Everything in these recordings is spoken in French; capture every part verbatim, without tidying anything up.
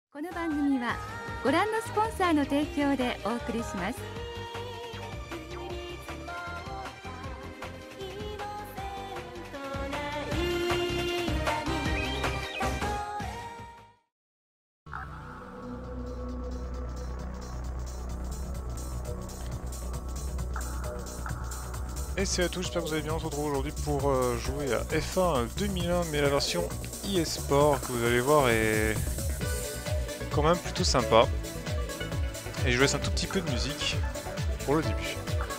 この番組はご覧のスポンサーの提供でお送りします。 Et c'est à tous, j'espère que vous allez bien. On se retrouve aujourd'hui pour euh, jouer à F un deux mille un, mais la version eSport que vous allez voir est quand même plutôt sympa. Et je vous laisse un tout petit peu de musique pour le début.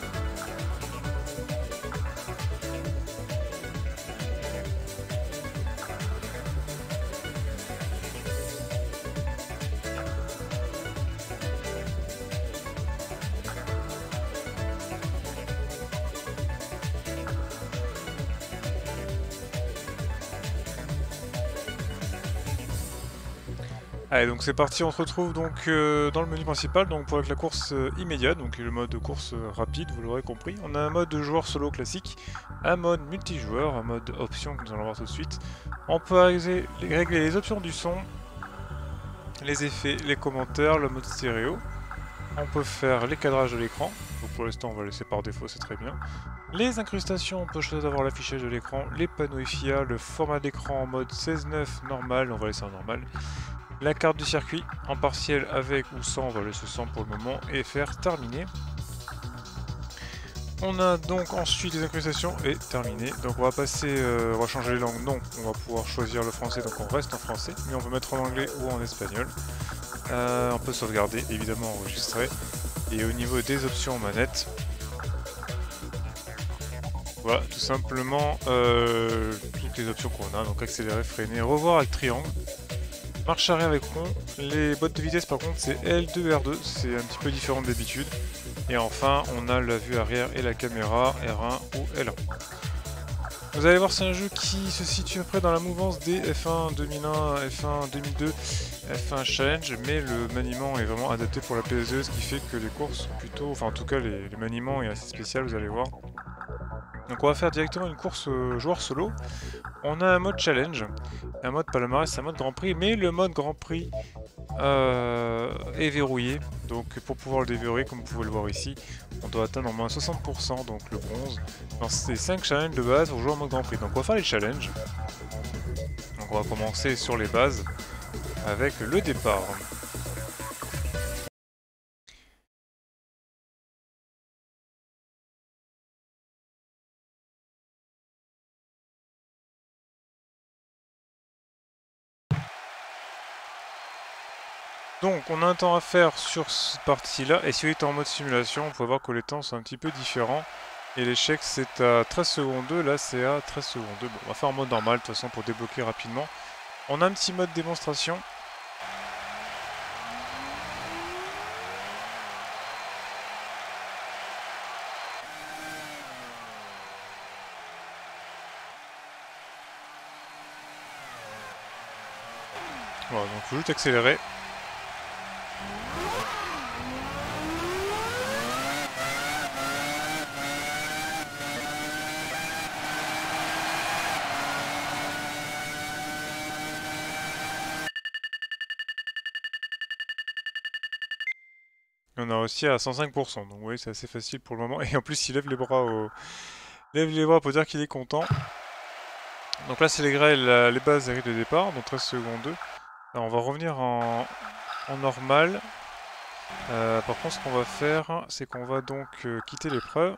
Allez, donc c'est parti, on se retrouve donc euh, dans le menu principal donc pour avec la course euh, immédiate, donc le mode de course euh, rapide, vous l'aurez compris. On a un mode de joueur solo classique, un mode multijoueur, un mode option que nous allons voir tout de suite. On peut régler, régler les options du son, les effets, les commentaires, le mode stéréo. On peut faire les cadrages de l'écran, donc pour l'instant on va laisser par défaut, c'est très bien. Les incrustations, on peut choisir d'avoir l'affichage de l'écran, les panneaux F I A, le format d'écran en mode seize neuf normal, on va laisser en normal. La carte du circuit en partiel avec ou sans, on va laisser sans pour le moment et faire terminer. On a donc ensuite les incrustations et terminé. Donc on va passer, euh, on va changer les langues, non, on va pouvoir choisir le français, donc on reste en français, mais on peut mettre en anglais ou en espagnol. Euh, on peut sauvegarder, évidemment enregistrer. Et au niveau des options manette, voilà, tout simplement euh, toutes les options qu'on a, donc accélérer, freiner, revoir avec triangle. Marche arrière avec rond, les bottes de vitesse par contre c'est L deux R deux, c'est un petit peu différent d'habitude. Et enfin on a la vue arrière et la caméra R un ou L un. Vous allez voir, c'est un jeu qui se situe après dans la mouvance des F un deux mille un, F un deux mille deux, F un Challenge, mais le maniement est vraiment adapté pour la P S deux, ce qui fait que les courses sont plutôt, enfin en tout cas les, les maniements est assez spécial, vous allez voir. Donc on va faire directement une course euh, joueur solo. On a un mode challenge, un mode palmarès, un mode grand prix, mais le mode grand prix euh, est verrouillé. Donc pour pouvoir le déverrouiller, comme vous pouvez le voir ici, on doit atteindre au moins soixante pour cent, donc le bronze. Dans ces cinq challenges de base pour jouer en mode grand prix. Donc on va faire les challenges. Donc on va commencer sur les bases avec le départ. Donc on a un temps à faire sur cette partie là, et si vous êtes en mode simulation, on peut voir que les temps sont un petit peu différents. Et l'échec c'est à treize secondes deux, là c'est à treize secondes deux. Bon, on va faire en mode normal de toute façon pour débloquer rapidement. On a un petit mode démonstration. Voilà, donc il faut juste accélérer. On a réussi à cent cinq pour cent, donc oui c'est assez facile pour le moment. Et en plus il lève les bras au... lève les bras pour dire qu'il est content. Donc là c'est les, la... les bases des règles de départ, donc treize secondes deux. Alors on va revenir en, en normal. Euh, par contre ce qu'on va faire, c'est qu'on va donc euh, quitter l'épreuve.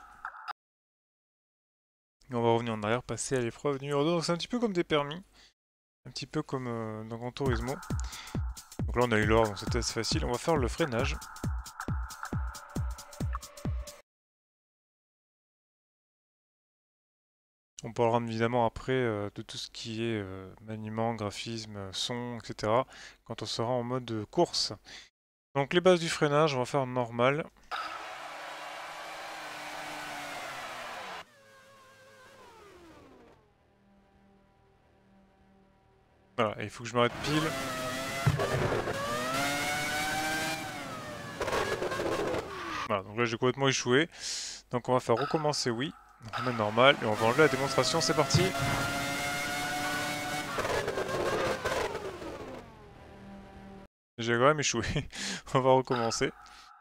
Et on va revenir en arrière, passer à l'épreuve numéro deux. Donc c'est un petit peu comme des permis. Un petit peu comme euh, dans Gran Turismo. Donc là on a eu l'or, donc c'était assez facile. On va faire le freinage. On parlera évidemment après euh, de tout ce qui est euh, maniement, graphisme, son, et cetera. Quand on sera en mode course. Donc les bases du freinage, on va faire normal. Voilà, et il faut que je m'arrête pile. Voilà, donc là j'ai complètement échoué. Donc on va faire recommencer oui. On va mettre normal et on va enlever la démonstration, c'est parti. J'ai quand même échoué. On va recommencer.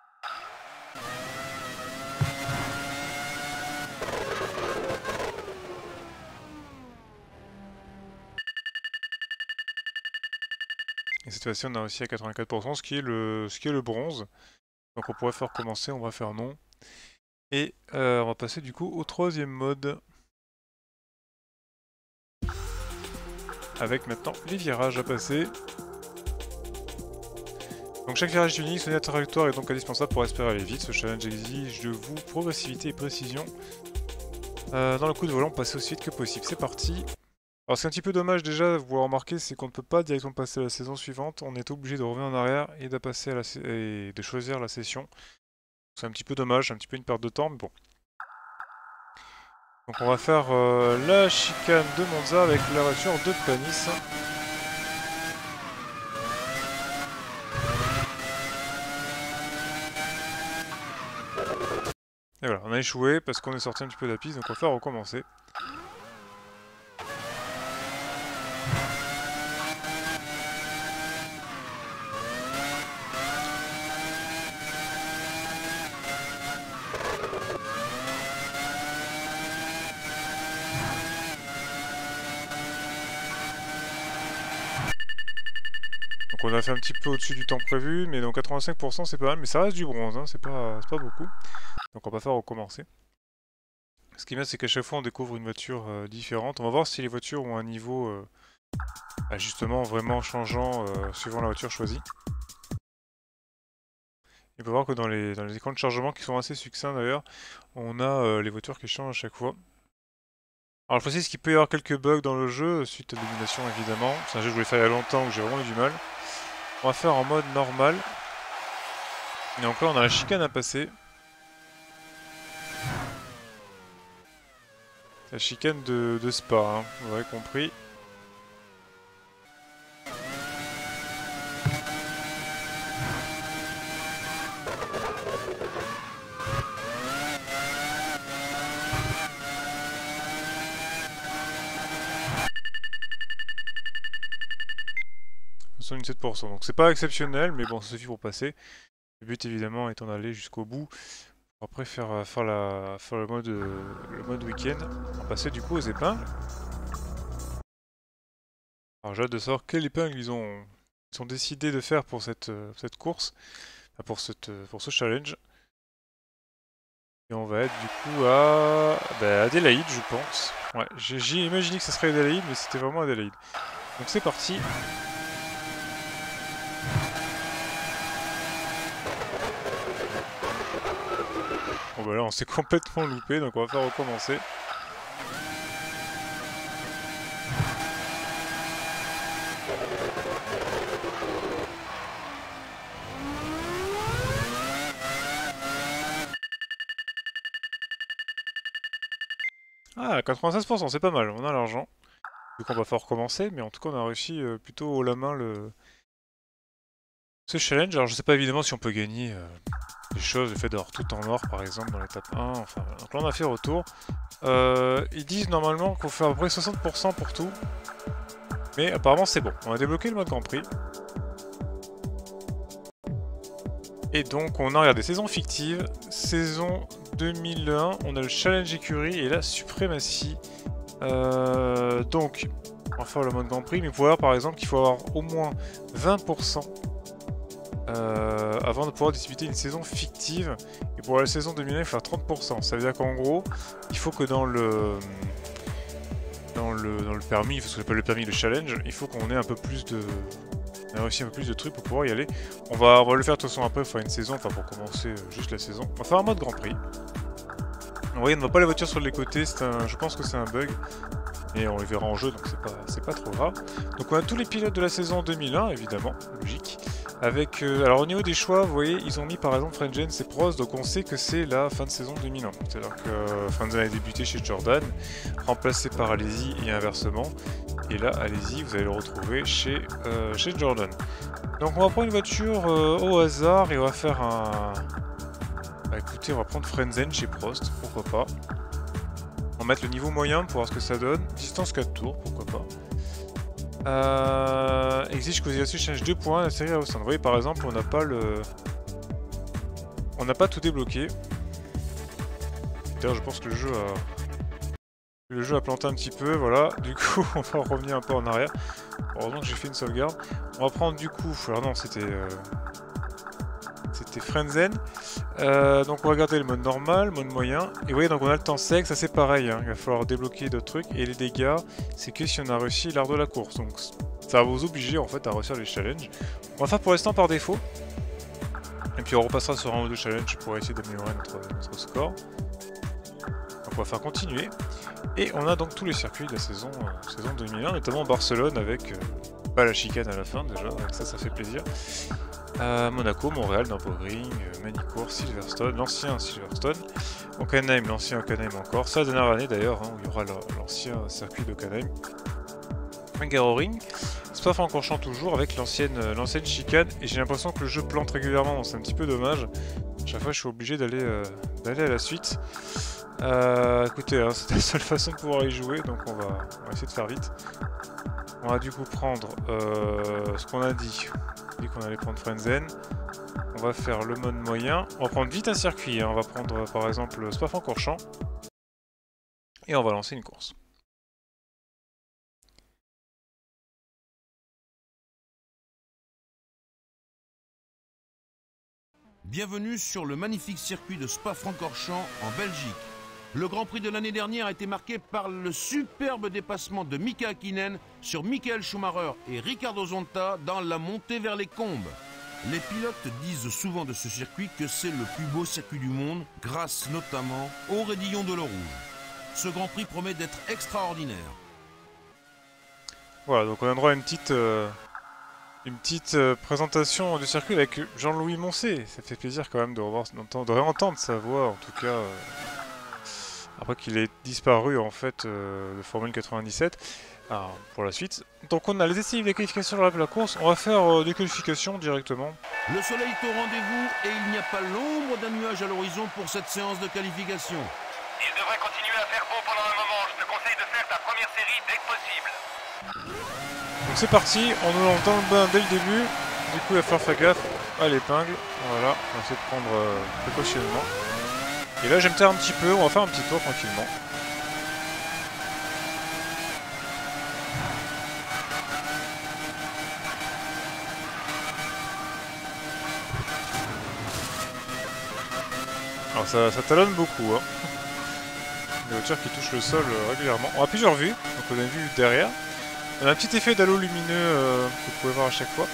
Et cette fois-ci, on a réussi à quatre-vingt-quatre pour cent, ce qui est le, ce qui est le bronze. Donc on pourrait faire commencer, on va faire non. Et euh, on va passer du coup au troisième mode. Avec maintenant les virages à passer. Donc chaque virage est unique, sonner trajectoire est donc indispensable pour espérer aller vite. Ce challenge exige de vous progressivité et précision. Euh, dans le coup de volant, passez aussi vite que possible. C'est parti. Alors c'est un petit peu dommage déjà, vous l'avez remarqué, c'est qu'on ne peut pas directement passer à la saison suivante. On est obligé de revenir en arrière et de, passer à la et de choisir la session. C'est un petit peu dommage, un petit peu une perte de temps, mais bon. Donc on va faire euh, la chicane de Monza avec la voiture de Panis. Et voilà, on a échoué parce qu'on est sorti un petit peu de la piste, donc on va faire recommencer. Donc on a fait un petit peu au-dessus du temps prévu, mais donc quatre-vingt-cinq pour cent c'est pas mal, mais ça reste du bronze, hein, c'est pas, pas beaucoup. Donc on va faire recommencer. Ce qui est bien, c'est qu'à chaque fois on découvre une voiture euh, différente. On va voir si les voitures ont un niveau euh, bah, justement vraiment changeant euh, suivant la voiture choisie. Il faut voir que dans les, dans les écrans de chargement qui sont assez succincts d'ailleurs, on a euh, les voitures qui changent à chaque fois. Alors je précise qu'il peut y avoir quelques bugs dans le jeu, suite à l'élimination évidemment. C'est un jeu que je voulais faire il y a longtemps où j'ai vraiment eu du mal. On va faire en mode normal. Et donc là on a la chicane à passer. La chicane de, de Spa, hein, vous aurez compris. soixante-dix-sept pour cent, donc c'est pas exceptionnel, mais bon, ça suffit pour passer. Le but évidemment étant d'aller jusqu'au bout. Pour après faire, faire, la, faire le mode, le mode week-end. On va passer du coup aux épingles. Alors j'ai hâte de savoir quelle épingle ils ont, ils ont décidé de faire pour cette, cette course, pour, cette, pour ce challenge. Et on va être du coup à bah, Adélaïde, je pense. Ouais, j'ai imaginé que ce serait Adélaïde, mais c'était vraiment Adélaïde. Donc c'est parti. Bon bah là on s'est complètement loupé, donc on va faire recommencer. Ah, quatre-vingt-seize pour cent, c'est pas mal, on a l'argent. Donc on va faire recommencer, mais en tout cas on a réussi euh, plutôt haut la main le... ce challenge. Alors je sais pas évidemment si on peut gagner euh, des choses, le fait d'avoir tout en or par exemple dans l'étape un, enfin voilà. Donc là on a fait retour. Euh, ils disent normalement qu'on fait à peu près soixante pour cent pour tout, mais apparemment c'est bon. On a débloqué le mode Grand Prix. Et donc on a regardé saison fictive, saison deux mille un, on a le challenge écurie et la suprématie. Euh, donc on va faire le mode Grand Prix, mais il faut voir par exemple qu'il faut avoir au moins vingt pour cent euh, avant de pouvoir disputer une saison fictive. Et pour la saison deux mille un il faut faire trente pour cent. Ça veut dire qu'en gros il faut que dans le dans le, dans le permis, ce qu'on appelle le permis de challenge, il faut qu'on ait un peu plus de... On a réussi un peu plus de trucs pour pouvoir y aller. On va, on va le faire de toute façon après, pour faire une saison, enfin pour commencer euh, juste la saison. On va faire un mode Grand Prix. Vous voyez, on ne voit pas la voiture sur les côtés, un, je pense que c'est un bug. Et on les verra en jeu, donc c'est pas, c'est pas trop grave. Donc on a tous les pilotes de la saison deux mille un, évidemment, logique. Avec, euh, alors au niveau des choix, vous voyez, ils ont mis par exemple Frengen et Prost, donc on sait que c'est la fin de saison deux mille un. C'est-à-dire que euh, Frengen a débuté chez Jordan, remplacé par Alesi et inversement. Et là, Alesi, vous allez le retrouver chez, euh, chez Jordan. Donc on va prendre une voiture euh, au hasard et on va faire un... Bah écoutez, on va prendre Frenzen chez Prost, pourquoi pas. On va mettre le niveau moyen pour voir ce que ça donne. Distance quatre tours, pourquoi pas. Euh, exige que vous ayez aussi challenge deux points la série à Austin. Vous voyez par exemple on n'a pas le... On n'a pas tout débloqué. D'ailleurs je pense que le jeu a... Le jeu a planté un petit peu, voilà. Du coup on va revenir un peu en arrière. Heureusement que j'ai fait une sauvegarde. On va prendre du coup... Alors non c'était... Euh... C'était Frenzen. Euh, donc on va regarder le mode normal, mode moyen. Et vous voyez donc on a le temps sec, ça c'est pareil. Hein. Il va falloir débloquer d'autres trucs. Et les dégâts, c'est que si on a réussi l'art de la course. Donc ça va vous obliger en fait à réussir les challenges. On va faire pour l'instant par défaut. Et puis on repassera sur un ou deux challenges pour essayer d'améliorer notre, notre score. Donc on va faire continuer. Et on a donc tous les circuits de la saison, euh, saison deux mille un, notamment Barcelone avec euh, pas la chicane à la fin déjà. Donc ça, ça fait plaisir. Euh, Monaco, Montréal, Nürburgring, euh, Manicourt, Silverstone, l'ancien Silverstone, Hockenheim, l'ancien Hockenheim encore, c'est la dernière année d'ailleurs, hein, où il y aura l'ancien circuit d'Hockenheim, Hungaroring, Spa-Francorchamps toujours avec l'ancienne euh, l'ancienne chicane, et j'ai l'impression que le jeu plante régulièrement, c'est un petit peu dommage, chaque fois je suis obligé d'aller euh, d'aller à la suite. Euh, écoutez, hein, c'est la seule façon de pouvoir y jouer, donc on va, on va essayer de faire vite. On va du coup prendre euh, ce qu'on a dit. On a dit qu'on allait prendre Frenzen. On va faire le mode moyen. On va prendre vite un circuit. Hein. On va prendre euh, par exemple Spa-Francorchamps. Et on va lancer une course. Bienvenue sur le magnifique circuit de Spa-Francorchamps en Belgique. Le Grand Prix de l'année dernière a été marqué par le superbe dépassement de Mika Hakkinen sur Michael Schumacher et Ricardo Zonta dans la montée vers les Combes. Les pilotes disent souvent de ce circuit que c'est le plus beau circuit du monde, grâce notamment au raidillon de l'eau rouge. Ce Grand Prix promet d'être extraordinaire. Voilà, donc on a droit à une petite, euh, une petite euh, présentation du circuit avec Jean-Louis Moncé. Ça fait plaisir quand même de, revoir, de réentendre sa voix, en tout cas... Euh... Après qu'il ait disparu en fait euh, de Formule quatre-vingt-dix-sept. Alors, pour la suite. Donc on a les essais de qualification de la course. On va faire euh, des qualifications directement. Le soleil est au rendez-vous et il n'y a pas l'ombre d'un nuage à l'horizon pour cette séance de qualification. Il devrait continuer à faire beau pendant un moment. Je te conseille de faire ta première série dès que possible. Donc c'est parti. On nous entend le bain dès le début. Du coup il va falloir faire gaffe à l'épingle. Voilà. On va essayer de prendre euh, précautionnement. Et là j'aime taire un petit peu, on va faire un petit tour tranquillement. Alors ça, ça talonne beaucoup, hein. Les voitures qui touchent le sol euh, régulièrement. On a plusieurs vues, donc on a une vue derrière. On a un petit effet d'halo lumineux euh, que vous pouvez voir à chaque fois.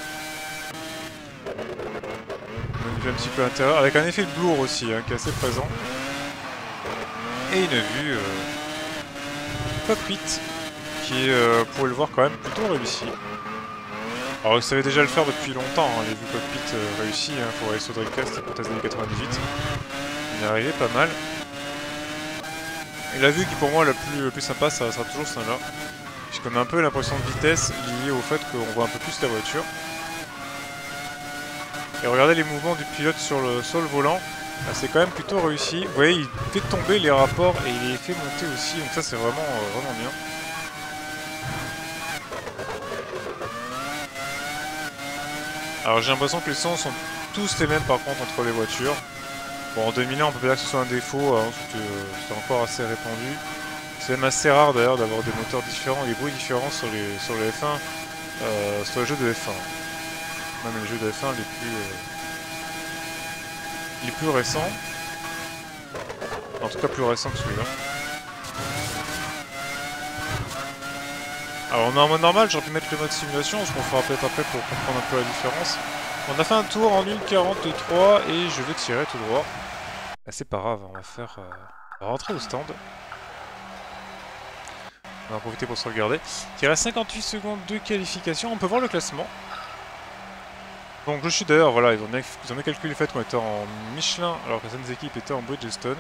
Une vue un petit peu intérieure, avec un effet de blur aussi, hein, qui est assez présent. Et une vue euh, cockpit, qui est, euh, vous pouvez le voir quand même, plutôt réussi. Alors vous savez déjà le faire depuis longtemps, hein, les vues cockpit euh, réussies, hein, pour aller sur Dreamcast et pour des années quatre-vingt-dix-huit. On est arrivé pas mal. Et la vue qui pour moi est la plus, la plus sympa, ça sera toujours celle-là. Puisqu'on a un peu l'impression de vitesse liée au fait qu'on voit un peu plus la voiture. Et regardez les mouvements du pilote sur le, sur le volant, c'est quand même plutôt réussi. Vous voyez, il fait tomber les rapports et il les fait monter aussi, donc ça c'est vraiment, euh, vraiment bien. Alors j'ai l'impression que les sons sont tous les mêmes par contre entre les voitures. Bon, en deux mille un on peut pas dire que ce soit un défaut, hein, c'était encore assez répandu. C'est même assez rare d'ailleurs d'avoir des moteurs différents, des bruits différents sur les, sur les F un, euh, sur les jeux de F un. Même les jeux de F un les plus, euh, les plus récents. En tout cas plus récents que celui-là. Alors on est en mode normal, j'aurais pu mettre le mode simulation, ce qu'on fera peut-être après pour comprendre un peu la différence. On a fait un tour en une quarante-trois et je vais tirer tout droit. Ah, c'est pas grave, on va faire euh, on va rentrer au stand. On va en profiter pour se regarder. Il reste cinquante-huit secondes de qualification, on peut voir le classement. Donc je suis d'ailleurs, voilà, ils ont, ils ont calculé le fait qu'on était en Michelin alors que certaines équipes étaient en Bridgestone.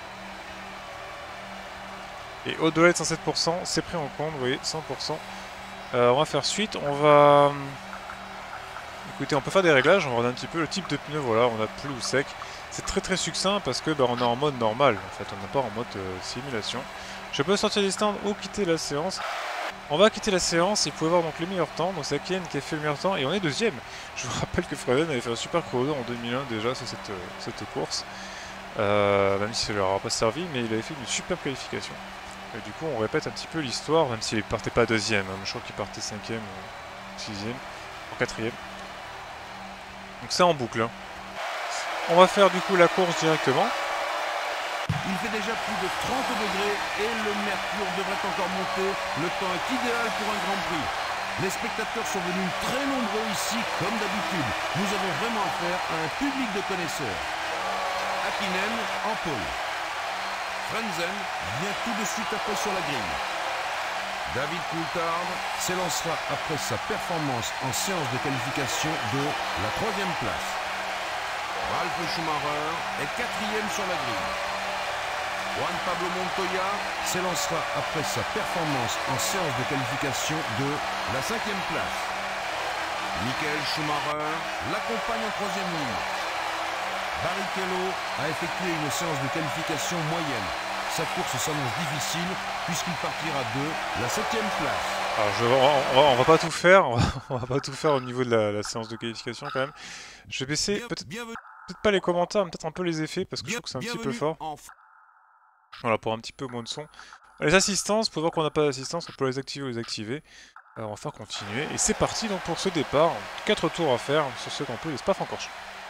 Et au-delà de cent sept pour cent, c'est pris en compte, vous voyez, cent pour cent. Euh, on va faire suite, on va... Écoutez, on peut faire des réglages, on va regarder un petit peu le type de pneu, voilà, on a plus ou sec. C'est très très succinct parce que bah, on est en mode normal, en fait, on n'est pas en mode euh, simulation. Je peux sortir des stands ou quitter la séance. On va quitter la séance et vous pouvez voir donc le meilleur temps. Donc c'est Hakkinen qui a fait le meilleur temps et on est deuxième. Je vous rappelle que Fredden avait fait un super chrono en deux mille un déjà sur cette, cette course. Euh, même si ça leur a pas servi, mais il avait fait une super qualification. Et du coup on répète un petit peu l'histoire, même s'il partait pas deuxième. Hein. Je crois qu'il partait cinquième ou sixième, ou quatrième. Donc c'est en boucle. Hein. On va faire du coup la course directement. Il fait déjà plus de trente degrés et le mercure devrait encore monter. Le temps est idéal pour un Grand Prix. Les spectateurs sont venus très nombreux ici, comme d'habitude. Nous avons vraiment affaire à un public de connaisseurs. Hakkinen en pole. Frentzen vient tout de suite après sur la grille. David Coulthard s'élancera après sa performance en séance de qualification de la troisième place. Ralf Schumacher est quatrième sur la grille. Juan Pablo Montoya s'élancera après sa performance en séance de qualification de la cinquième place. Michael Schumacher l'accompagne en troisième ligne. Barrichello a effectué une séance de qualification moyenne. Sa course s'annonce difficile puisqu'il partira de la septième place. Alors je, on, va, on va pas tout faire, on va, on va pas tout faire au niveau de la, la séance de qualification quand même. Je vais baisser peut-être peut-être pas les commentaires, mais peut-être un peu les effets parce que je trouve que c'est un petit peu fort. Voilà, pour un petit peu moins de son. Les assistances, pour voir qu'on n'a pas d'assistance, on peut les activer ou les activer. Alors on va faire continuer. Et c'est parti donc pour ce départ. quatre tours à faire sur ce Grand Prix de Spa-Francorchamps.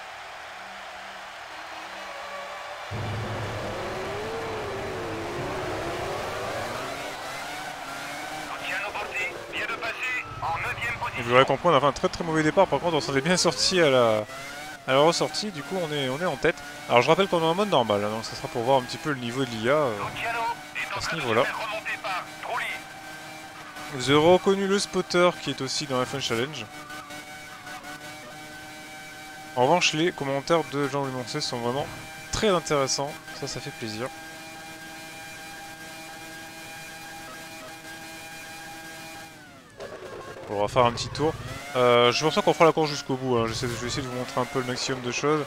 Vous aurez compris, on a fait un très très mauvais départ. Par contre, on s'en est bien sorti à la, à la ressortie. Du coup, on est, on est en tête. Alors, je rappelle qu'on est en mode normal. Hein, donc, ça sera pour voir un petit peu le niveau de l'I A euh, à ce niveau-là. Vous avez reconnu le spotter qui est aussi dans F un Challenge. En revanche, les commentaires de Jean-Louis Moncey sont vraiment très intéressants. Ça, ça fait plaisir. On va faire un petit tour. Euh, je pense qu'on fera la course jusqu'au bout. Hein. Je vais essayer de vous montrer un peu le maximum de choses.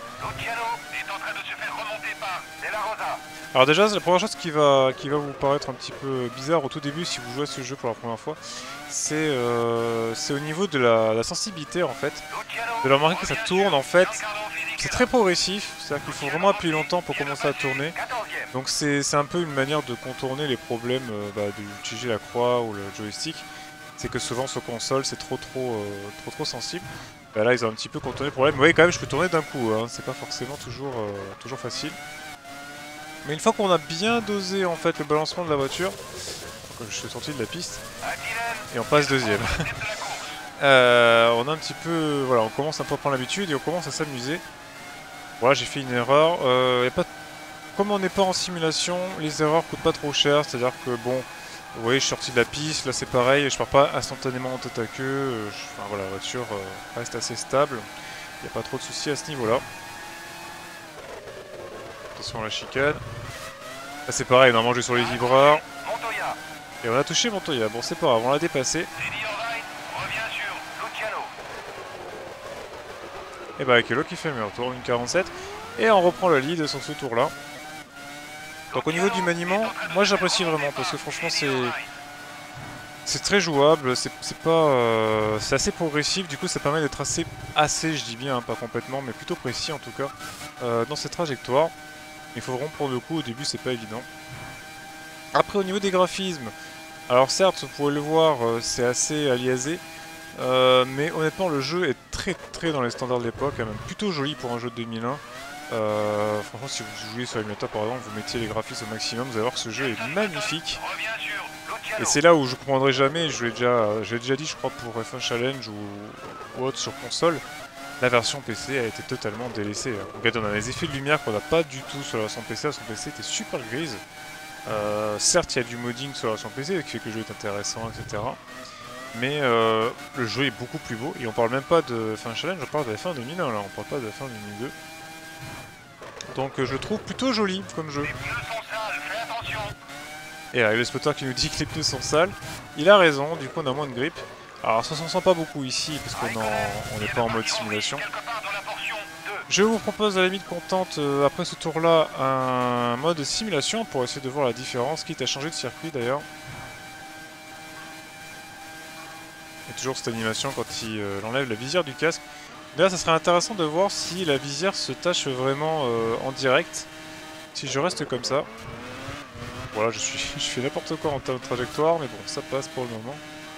Alors déjà, la première chose qui va, qui va vous paraître un petit peu bizarre au tout début si vous jouez à ce jeu pour la première fois, c'est euh, au niveau de la, la sensibilité en fait. De la remarquer que ça tourne en fait. C'est très progressif, c'est-à-dire qu'il faut vraiment appuyer longtemps pour commencer à tourner. Donc c'est un peu une manière de contourner les problèmes euh, bah, d'utiliser la croix ou le joystick. C'est que souvent sur console c'est trop trop euh, trop trop sensible. Bah là ils ont un petit peu contourné le problème. Vous voyez quand même je peux tourner d'un coup, hein. C'est pas forcément toujours, euh, toujours facile. Mais une fois qu'on a bien dosé en fait le balancement de la voiture, comme je suis sorti de la piste, et on passe deuxième. euh, on a un petit peu, voilà, on commence un peu à prendre l'habitude et on commence à s'amuser. Voilà, j'ai fait une erreur. Euh, y a pas, comme on n'est pas en simulation, les erreurs coûtent pas trop cher. C'est-à-dire que bon. Vous voyez, je suis sorti de la piste, là c'est pareil, je pars pas instantanément en tête à queue, euh, je, enfin voilà, la voiture euh, reste assez stable, il n'y a pas trop de soucis à ce niveau-là. Attention à la chicane. Là c'est pareil, normalement je vais sur les vibreurs. Et on a touché Montoya, bon c'est pas grave, on l'a dépassé. Et bah Barrichello qui fait le meilleur tour, une quarante-sept, et on reprend le lead sur ce tour-là. Donc au niveau du maniement, moi j'apprécie vraiment parce que franchement c'est c'est très jouable, c'est pas euh, c'est assez progressif, du coup ça permet d'être assez, assez je dis bien, hein, pas complètement, mais plutôt précis en tout cas, euh, dans cette trajectoire. Il faut vraiment prendre le coup, au début c'est pas évident. Après au niveau des graphismes, alors certes vous pouvez le voir, euh, c'est assez aliasé, euh, mais honnêtement le jeu est très très dans les standards de l'époque, même plutôt joli pour un jeu de deux mille un. Euh, franchement si vous jouez sur l'émulateur par exemple, vous mettiez les graphismes au maximum, vous allez voir que ce jeu est magnifique. Et c'est là où je comprendrai jamais, je l'ai déjà, déjà dit je crois pour F un Challenge ou, ou autre sur console, la version P C a été totalement délaissée. Regardez, on a des effets de lumière qu'on n'a pas du tout sur la version P C, la version P C était super grise. Euh, certes il y a du modding sur la version P C qui fait que le jeu est intéressant, et cetera. Mais euh, le jeu est beaucoup plus beau, et on parle même pas de F un Challenge, on parle de F un deux mille un là, on parle pas de F un deux mille deux. Donc euh, je trouve plutôt joli comme jeu. Et là, le spotter qui nous dit que les pneus sont sales, il a raison, du coup on a moins de grip. Alors ça s'en sent pas beaucoup ici, parce qu'on n'est pas en mode simulation. Je vous propose à la limite qu'on tente, euh, après ce tour là, un mode simulation pour essayer de voir la différence, quitte à changer de circuit d'ailleurs. Il y a toujours cette animation quand il euh, enlève la visière du casque. D'ailleurs, ça serait intéressant de voir si la visière se tâche vraiment euh, en direct. Si je reste comme ça. Voilà, je, suis, je fais n'importe quoi en termes de trajectoire, mais bon, ça passe pour le moment.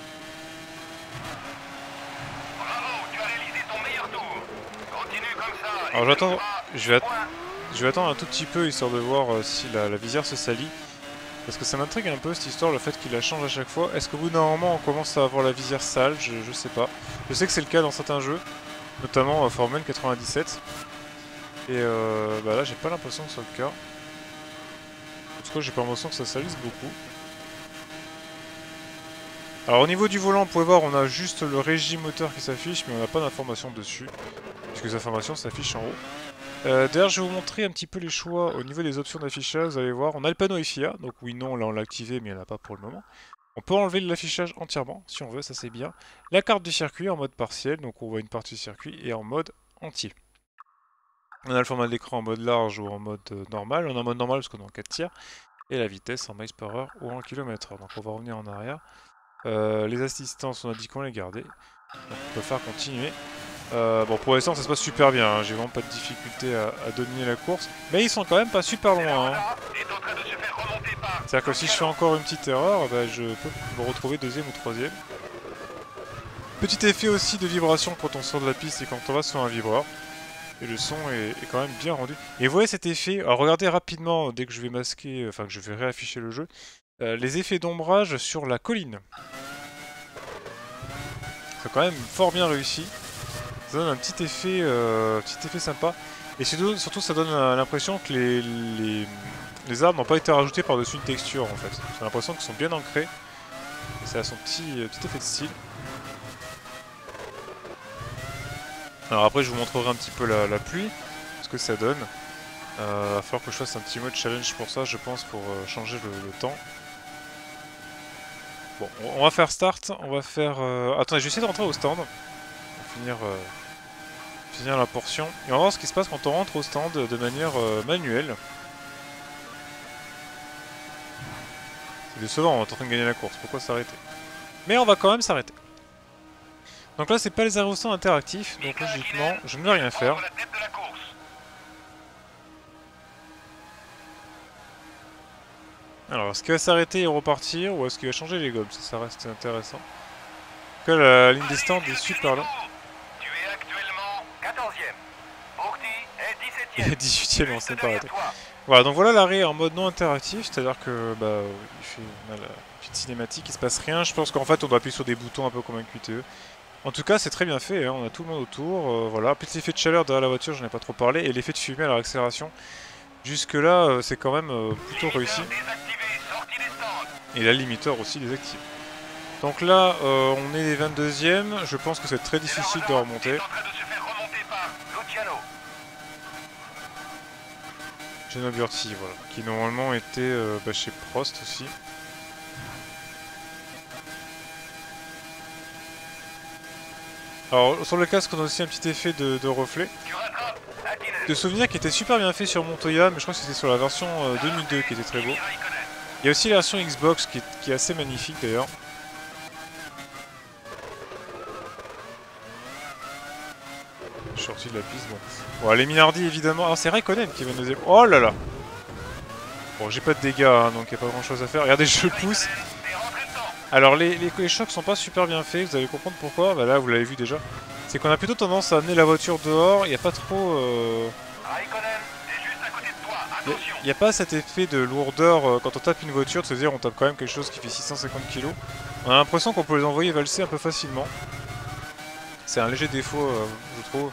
Bravo, tu as réalisé ton meilleur tour. Continue comme ça. Alors j'attends, je vais, att je vais attendre un tout petit peu histoire de voir euh, si la, la visière se salit. Parce que ça m'intrigue un peu cette histoire, le fait qu'il la change à chaque fois. Est-ce qu'au bout d'un moment on commence à avoir la visière sale? je, je sais pas. Je sais que c'est le cas dans certains jeux, notamment euh, Formule quatre-vingt-dix-sept. Et euh, bah là j'ai pas l'impression que ce soit le cas. En tout cas j'ai pas l'impression que ça salisse beaucoup. Alors au niveau du volant, vous pouvez voir, on a juste le régime moteur qui s'affiche, mais on n'a pas d'informations dessus, puisque les informations s'affichent en haut. Euh, D'ailleurs, je vais vous montrer un petit peu les choix au niveau des options d'affichage. Vous allez voir, on a le panneau F I A, donc oui, non, là on l'a activé, mais il n'y en a pas pour le moment. On peut enlever l'affichage entièrement, si on veut, ça c'est bien. La carte du circuit en mode partiel, donc on voit une partie du circuit, et en mode entier. On a le format de l'écran en mode large ou en mode euh, normal. On est en mode normal parce qu'on est en quatre tiers. Et la vitesse en miles par heure ou en kilomètres heure. Donc on va revenir en arrière. Euh, les assistances, on a dit qu'on les gardait. Donc on peut faire continuer. Euh, bon, pour l'instant ça se passe super bien, hein. J'ai vraiment pas de difficulté à, à dominer la course. Mais ils sont quand même pas super loin. Hein. C'est-à-dire que si je fais encore une petite erreur, bah, je peux me retrouver deuxième ou troisième. Petit effet aussi de vibration quand on sort de la piste et quand on va sur un vibreur. Et le son est, est quand même bien rendu. Et vous voyez cet effet, alors regardez rapidement dès que je vais masquer, enfin que je vais réafficher le jeu, euh, les effets d'ombrage sur la colline. C'est quand même fort bien réussi. Ça donne un petit effet, euh, petit effet sympa. Et surtout, surtout ça donne euh, l'impression que les, les, les arbres n'ont pas été rajoutés par-dessus une texture en fait. J'ai l'impression qu'ils sont bien ancrés. Et ça a son petit, euh, petit effet de style. Alors après je vous montrerai un petit peu la, la pluie, ce que ça donne. Euh, va falloir que je fasse un petit mode challenge pour ça je pense, pour euh, changer le, le temps. Bon, on va faire start, on va faire... Euh... Attendez, je vais essayer de rentrer au stand. Pour finir, euh... finir la portion. Et on va voir ce qui se passe quand on rentre au stand de manière euh, manuelle. C'est décevant, on est en train de gagner la course, pourquoi s'arrêter? Mais on va quand même s'arrêter. Donc là c'est pas les aérostands interactifs, donc logiquement je ne vais rien faire. Alors est-ce qu'il va s'arrêter et repartir ou est-ce qu'il va changer les gommes? Ça, ça reste intéressant. En tout cas la ligne des stands est super longue. Tu es actuellement quatorzième. Bourdi est Il dix-septième. est dix-huitième, on s'est pas arrêté. Voilà, donc voilà l'arrêt en mode non interactif, c'est-à-dire que bah, il fait, on a la petite cinématique, il se passe rien. Je pense qu'en fait on doit appuyer sur des boutons un peu comme un Q T E. En tout cas c'est très bien fait, hein. On a tout le monde autour, euh, voilà. Petit effet de chaleur derrière la voiture, j'en ai pas trop parlé, et l'effet de fumée à l'accélération. Jusque là euh, c'est quand même euh, plutôt réussi. Et la limiteur aussi désactive. Donc là euh, on est vingt-deuxième, je pense que c'est très difficile de remonter. Geno Burti, voilà, qui normalement était euh, bah, chez Prost aussi. Alors sur le casque on a aussi un petit effet de, de reflet. De souvenir qui était super bien fait sur Montoya, mais je crois que c'était sur la version euh, deux mille deux qui était très beau. Il y a aussi la version Xbox qui est, qui est assez magnifique d'ailleurs. Je suis sorti de la piste, bon. Bon, les Minardi évidemment. Alors c'est Raikkonen qui va nous... Oh là là. Bon, j'ai pas de dégâts, hein, donc il n'y a pas grand chose à faire. Regardez, je pousse. Alors les, les, les chocs sont pas super bien faits, vous allez comprendre pourquoi. Bah là, vous l'avez vu déjà. C'est qu'on a plutôt tendance à amener la voiture dehors, il n'y a pas trop... Euh... Il n'y a, a pas cet effet de lourdeur euh, quand on tape une voiture, de se dire on tape quand même quelque chose qui fait six cent cinquante kilos. On a l'impression qu'on peut les envoyer valser un peu facilement. C'est un léger défaut, euh, je trouve.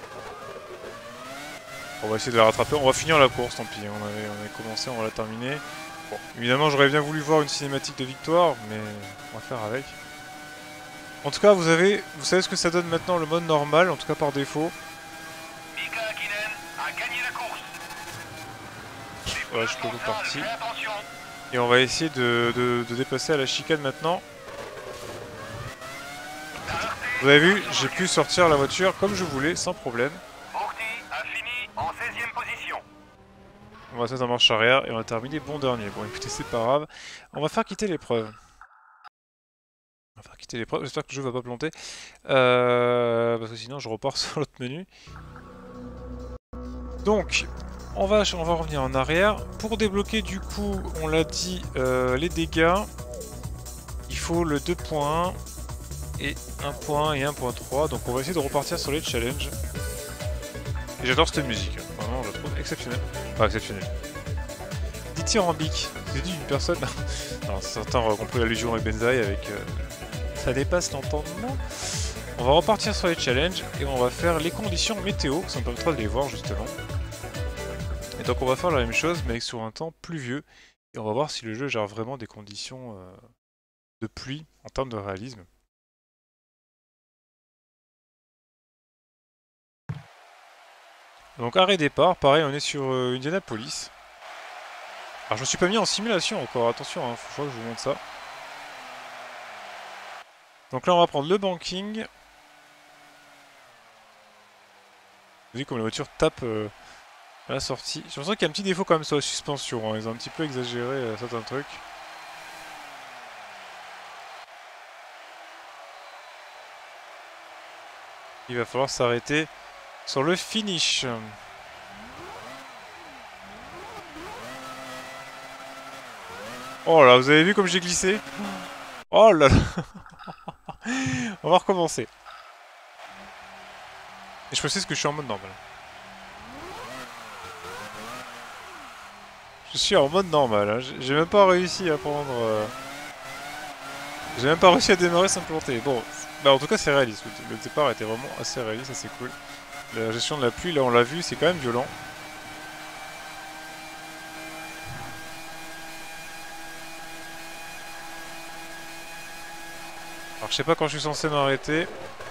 On va essayer de la rattraper, on va finir la course, tant pis, on avait, on avait commencé, on va la terminer. Bon, évidemment j'aurais bien voulu voir une cinématique de victoire, mais on va faire avec. En tout cas, vous avez, vous savez ce que ça donne maintenant le mode normal, en tout cas par défaut. Mika Hakkinen a gagné la course. Ouais, je peux vous partir. Et on va essayer de, de, de dépasser à la chicane maintenant. Vous avez vu, j'ai pu sortir la voiture comme je voulais, sans problème. Bourdi a fini en seizième position. On va se mettre en marche arrière et on va terminer bon dernier. Bon écoutez, c'est pas grave. On va faire quitter l'épreuve. On va faire quitter l'épreuve, j'espère que le jeu va pas planter. Euh, parce que sinon je repars sur l'autre menu. Donc, on va, on va revenir en arrière. Pour débloquer du coup, on l'a dit, euh, les dégâts, il faut le deux point un et un point un et un point trois. Donc on va essayer de repartir sur les challenges. Et j'adore cette musique, vraiment je la trouve exceptionnelle. Enfin exceptionnelle. Dithyrambique, c'est dit d'une personne. Alors, certains auraient compris l'allusion avec Benzaï avec... Euh... ça dépasse l'entendement. On va repartir sur les challenges et on va faire les conditions météo, ça me permettra de les voir justement. Et donc on va faire la même chose mais sur un temps pluvieux. Et on va voir si le jeu gère vraiment des conditions euh, de pluie en termes de réalisme. Donc arrêt départ, pareil on est sur euh, Indianapolis. Alors je me suis pas mis en simulation encore, attention, hein, faut que je vous montre ça. Donc là on va prendre le banking. Vous voyez comme la voiture tape euh, à la sortie. J'ai l'impression qu'il y a un petit défaut quand même sur la suspension, hein. Ils ont un petit peu exagéré euh, certains trucs. Il va falloir s'arrêter sur le finish. Oh là, vous avez vu comme j'ai glissé? Oh là là. On va recommencer. Et je précise que je suis en mode normal. Je suis en mode normal, hein. J'ai même pas réussi à prendre... Euh... J'ai même pas réussi à démarrer sans planter. Bon, bah en tout cas c'est réaliste. Le départ était vraiment assez réaliste, ça c'est cool. La gestion de la pluie, là on l'a vu, c'est quand même violent. Alors je sais pas quand je suis censé m'arrêter.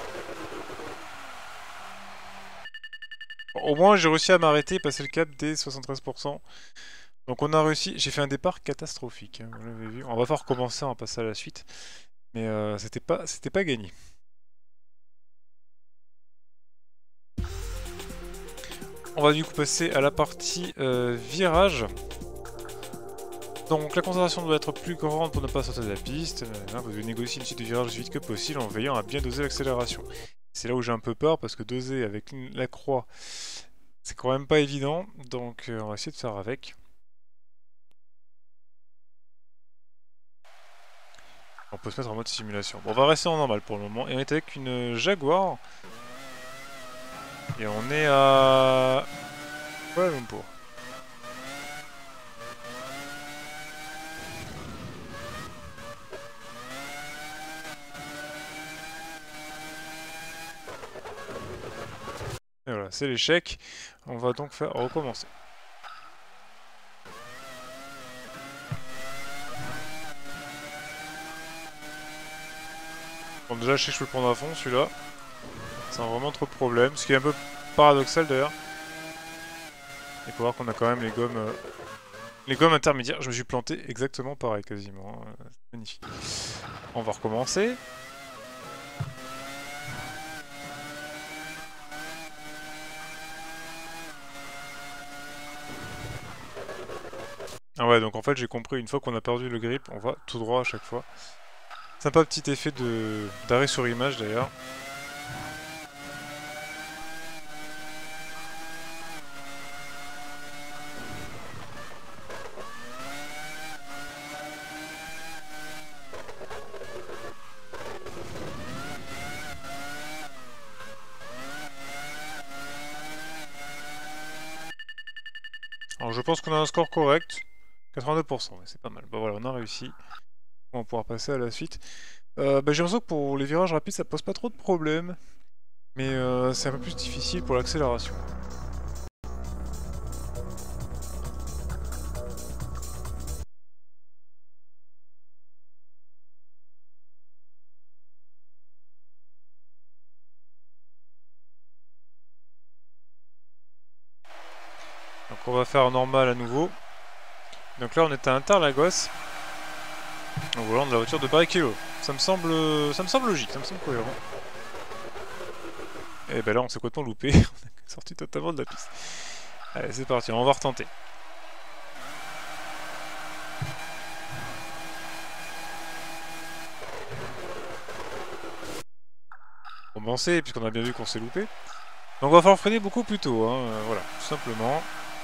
Bon, au moins j'ai réussi à m'arrêter et passer le cap des soixante-treize pour cent. Donc on a réussi, j'ai fait un départ catastrophique, hein, vous l'avez vu. On va pas recommencer, on va passer à la suite. Mais euh, c'était pas, c'était pas gagné. On va du coup passer à la partie euh, virage. Donc la concentration doit être plus grande pour ne pas sortir de la piste. Là, vous devez négocier une suite de virages aussi vite que possible en veillant à bien doser l'accélération. C'est là où j'ai un peu peur parce que doser avec la croix, c'est quand même pas évident. Donc euh, on va essayer de faire avec. On peut se mettre en mode simulation. Bon, on va rester en normal pour le moment. Et on est avec une Jaguar. Et on est à... Kuala Lumpur. Et voilà, c'est l'échec. On va donc faire recommencer. Bon, déjà, je sais que je peux le prendre à fond, celui-là. Sans vraiment trop de problèmes. Ce qui est un peu paradoxal, d'ailleurs. Il faut voir qu'on a quand même les gommes... Euh, les gommes intermédiaires. Je me suis planté exactement pareil, quasiment. Euh, c'est magnifique. On va recommencer. Ah ouais, donc en fait, j'ai compris, une fois qu'on a perdu le grip, on va tout droit à chaque fois. Sympa petit effet de d'arrêt sur image d'ailleurs. Alors je pense qu'on a un score correct. quatre-vingt-deux pour cent, c'est pas mal. Bah voilà, on a réussi. On va pouvoir passer à la suite. Euh, bah, j'ai l'impression que pour les virages rapides, ça pose pas trop de problèmes. Mais euh, c'est un peu plus difficile pour l'accélération. Donc on va faire normal à nouveau. Donc là on est à Interlagos. Donc voilà, on a la voiture de Barrichello. Ça me semble, ça me semble logique, ça me semble cohérent. Et ben là on s'est complètement loupé, on est sorti totalement de la piste. Allez c'est parti, on va retenter. recommencer, puisqu'on a bien vu qu'on s'est loupé. Donc on va falloir freiner beaucoup plus tôt, hein, euh, voilà, tout simplement.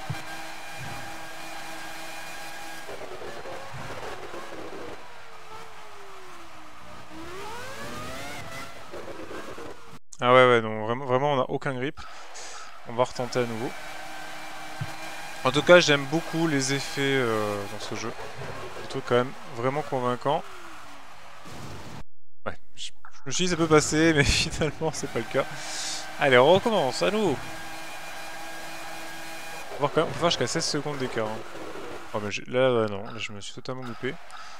Ah ouais, ouais, non, vraiment, vraiment on n'a aucun grip. On va retenter à nouveau. En tout cas, j'aime beaucoup les effets euh, dans ce jeu. Des trucs quand même vraiment convaincants. Ouais, je, je me suis dit ça peut passer, mais finalement c'est pas le cas. Allez, on recommence, à nouveau. On va voir quand même, on peut faire jusqu'à seize secondes d'écart. Hein. Oh, mais là, là, non, là je me suis totalement loupé.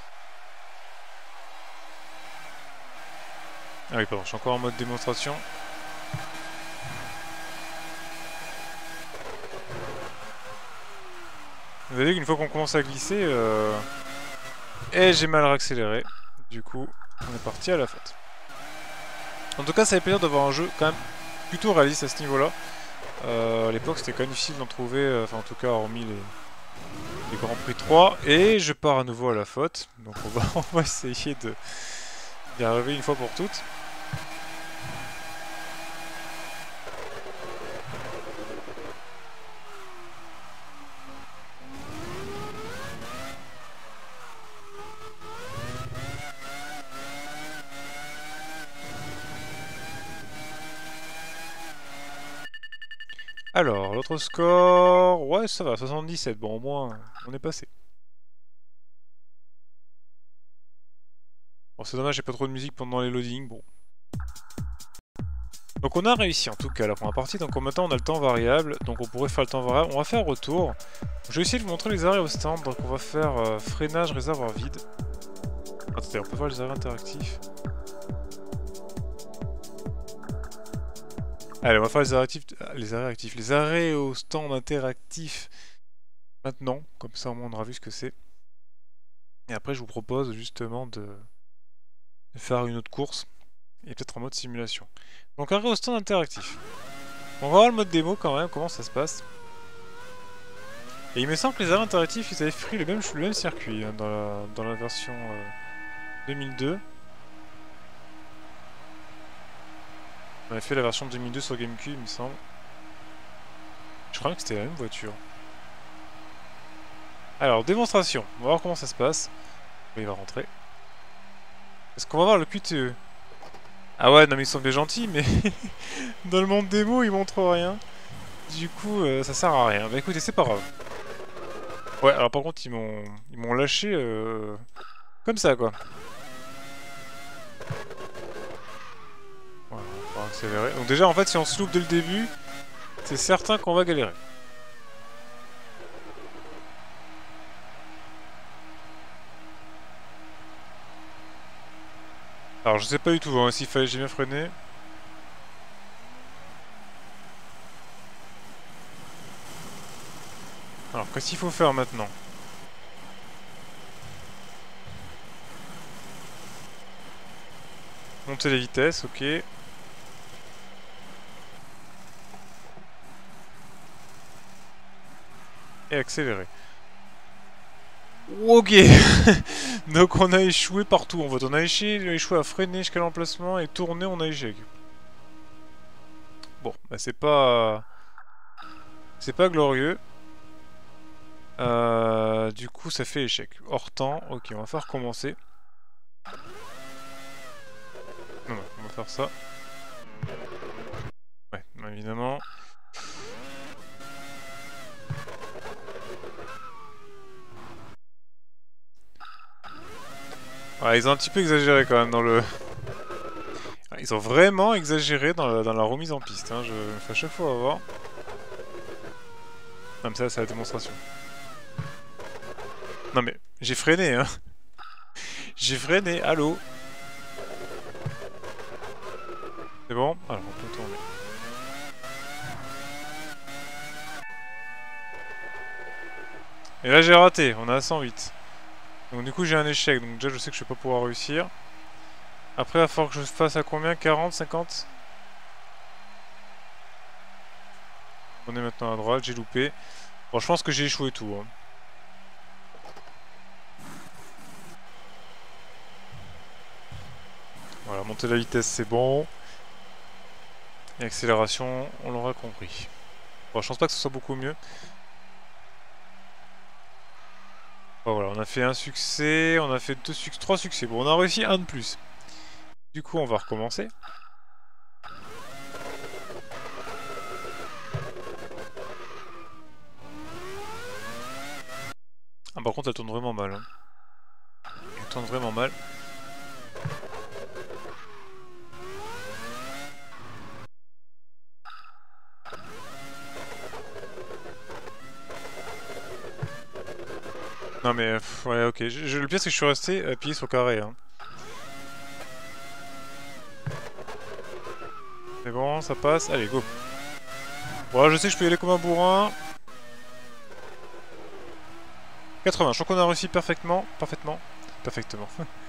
Ah oui, pardon, je suis encore en mode démonstration. Vous avez vu qu'une fois qu'on commence à glisser, euh... et j'ai mal réaccéléré. Du coup, on est parti à la faute. En tout cas, ça fait plaisir d'avoir un jeu quand même plutôt réaliste à ce niveau-là. Euh, à l'époque, c'était quand même difficile d'en trouver, enfin en tout cas, hormis les, les Grands Prix trois. Et je pars à nouveau à la faute. Donc on va, on va essayer de d'y arriver une fois pour toutes. Alors, l'autre score... Ouais, ça va, soixante-dix-sept. Bon, au moins, on est passé. Bon, c'est dommage, j'ai pas trop de musique pendant les loadings. Bon. Donc on a réussi, en tout cas, la première partie. Donc maintenant, on a le temps variable. Donc on pourrait faire le temps variable. On va faire retour. Je vais essayer de vous montrer les arrêts au stand. Donc on va faire euh, freinage, réservoir vide. Attendez, on peut voir les arrêts interactifs. Allez, on va faire les arrêts actifs, les arrêts actifs, les arrêts au stand interactif maintenant, comme ça au moins on aura vu ce que c'est. Et après je vous propose justement de, de faire une autre course, et peut-être en mode simulation. Donc arrêt au stand interactif. On va voir le mode démo quand même, comment ça se passe. Et il me semble que les arrêts interactifs, ils avaient pris le même, le même circuit hein, dans, la, dans la version euh, deux mille deux. On avait fait la version deux mille deux sur GameCube, il me semble. Je crois que c'était la même voiture. Alors, démonstration. On va voir comment ça se passe. Il va rentrer. Est-ce qu'on va voir le Q T E? Ah ouais, non mais ils sont bien gentils, mais dans le monde démo, ils montrent rien. Du coup, euh, ça sert à rien. Bah écoutez, c'est pas grave. Ouais, alors par contre, ils m'ont ils m'ont lâché euh... comme ça, quoi. Voilà, on va accélérer. Donc déjà, en fait, si on se loupe dès le début, c'est certain qu'on va galérer. Alors, je sais pas du tout hein, s'il fallait j'ai bien freiner. Alors, qu'est-ce qu'il faut faire maintenant? Monter les vitesses, ok. Et accélérer. Ok. Donc on a échoué partout en fait. On a échoué, échoué à freiner jusqu'à l'emplacement et tourner, on a échec. Bon, bah c'est pas... C'est pas glorieux. Euh, du coup ça fait échec. Hors temps, ok, on va faire recommencer. Non, non, on va faire ça. Ouais, évidemment. Ouais, ils ont un petit peu exagéré quand même dans le... Ils ont vraiment exagéré dans la, dans la remise en piste, hein. Je me fais à chaque fois avoir. Comme ça, c'est la démonstration. Non mais, j'ai freiné, hein. J'ai freiné, allô. C'est bon? Alors, on peut tourner. Et là, j'ai raté, on est à cent huit. Donc du coup, j'ai un échec, donc déjà, je sais que je vais pas pouvoir réussir. Après, il va falloir que je fasse à combien? quarante, cinquante? On est maintenant à droite, j'ai loupé. Bon, je pense que j'ai échoué tout. Hein. Voilà, monter la vitesse, c'est bon. Et accélération, on l'aura compris. Bon, je pense pas que ce soit beaucoup mieux. Bon, voilà, on a fait un succès, on a fait deux succès, trois succès. Bon, on a réussi un de plus. Du coup, on va recommencer. Ah, par contre, elle tourne vraiment mal. Hein. Elle tourne vraiment mal. Non mais, pff, ouais, ok. Je, je, le pire, c'est que je suis resté appuyé sur carré. Hein. C'est bon, ça passe. Allez, go. Bon, je sais que je peux y aller comme un bourrin. quatre-vingts, je crois qu'on a réussi parfaitement. Parfaitement. Parfaitement.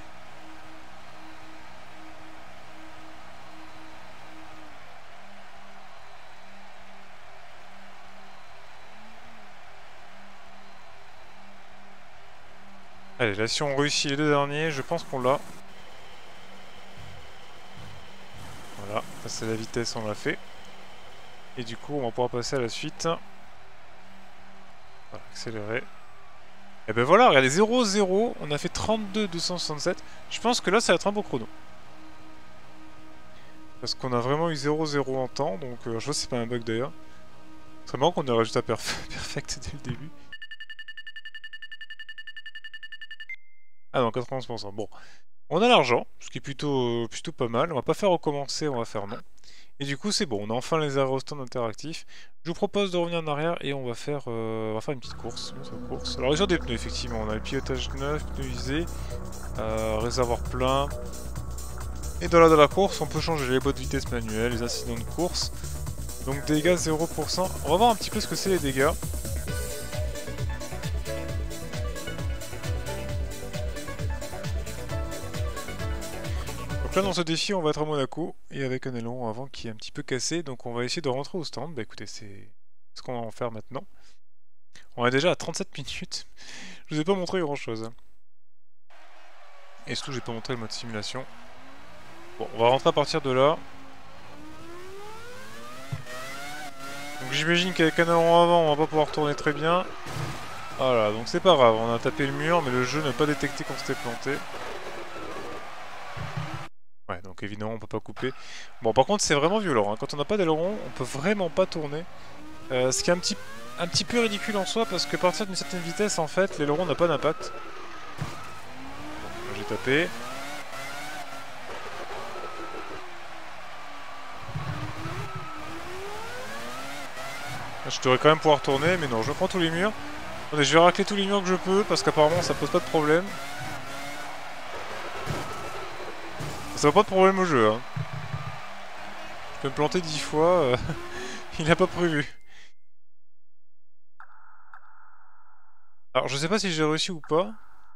Allez, là, si on réussit les deux derniers, je pense qu'on l'a. Voilà, passer la vitesse, on l'a fait. Et du coup, on va pouvoir passer à la suite. Voilà, accélérer. Et ben voilà, regardez, zéro zéro, on a fait trente-deux deux cent soixante-sept. Je pense que là, ça va être un beau chrono. Parce qu'on a vraiment eu zéro zéro en temps, donc euh, je vois que c'est pas un bug d'ailleurs. C'est marrant qu'on ait un résultat perf perfect dès le début. Ah non, quatre-vingt-onze pour cent. Bon, on a l'argent, ce qui est plutôt, euh, plutôt pas mal. On va pas faire recommencer, on va faire non. Et du coup, c'est bon, on a enfin les aérostands interactifs. Je vous propose de revenir en arrière et on va faire, euh, on va faire une petite course. Une autre course. Alors, sur des pneus, effectivement, on a le pilotage neuf, pneus usés, euh, réservoir plein. Et dans la, dans la course, on peut changer les boîtes de vitesse manuelles, les incidents de course. Donc, dégâts zéro pour cent. On va voir un petit peu ce que c'est les dégâts. Donc là dans ce défi on va être à Monaco et avec un aileron avant qui est un petit peu cassé, donc on va essayer de rentrer au stand. Bah écoutez, c'est ce qu'on va en faire maintenant. On est déjà à trente-sept minutes, je vous ai pas montré grand chose. Et surtout j'ai pas montré le mode simulation. Bon, on va rentrer à partir de là. Donc j'imagine qu'avec un aileron avant on va pas pouvoir tourner très bien. Voilà, donc c'est pas grave, on a tapé le mur mais le jeu n'a pas détecté qu'on s'était planté. Ouais, donc évidemment on peut pas couper. Bon par contre c'est vraiment violent, hein. Quand on n'a pas d'aileron, on peut vraiment pas tourner. Euh, ce qui est un petit, un petit peu ridicule en soi, parce que partir d'une certaine vitesse en fait, l'aileron n'a pas d'impact. Bon, j'ai tapé. Je devrais quand même pouvoir tourner, mais non, je prends tous les murs. Attendez, je vais racler tous les murs que je peux, parce qu'apparemment ça pose pas de problème. Ça va pas de problème au jeu, hein. Je peux me planter dix fois, euh, il n'a pas prévu. Alors je sais pas si j'ai réussi ou pas.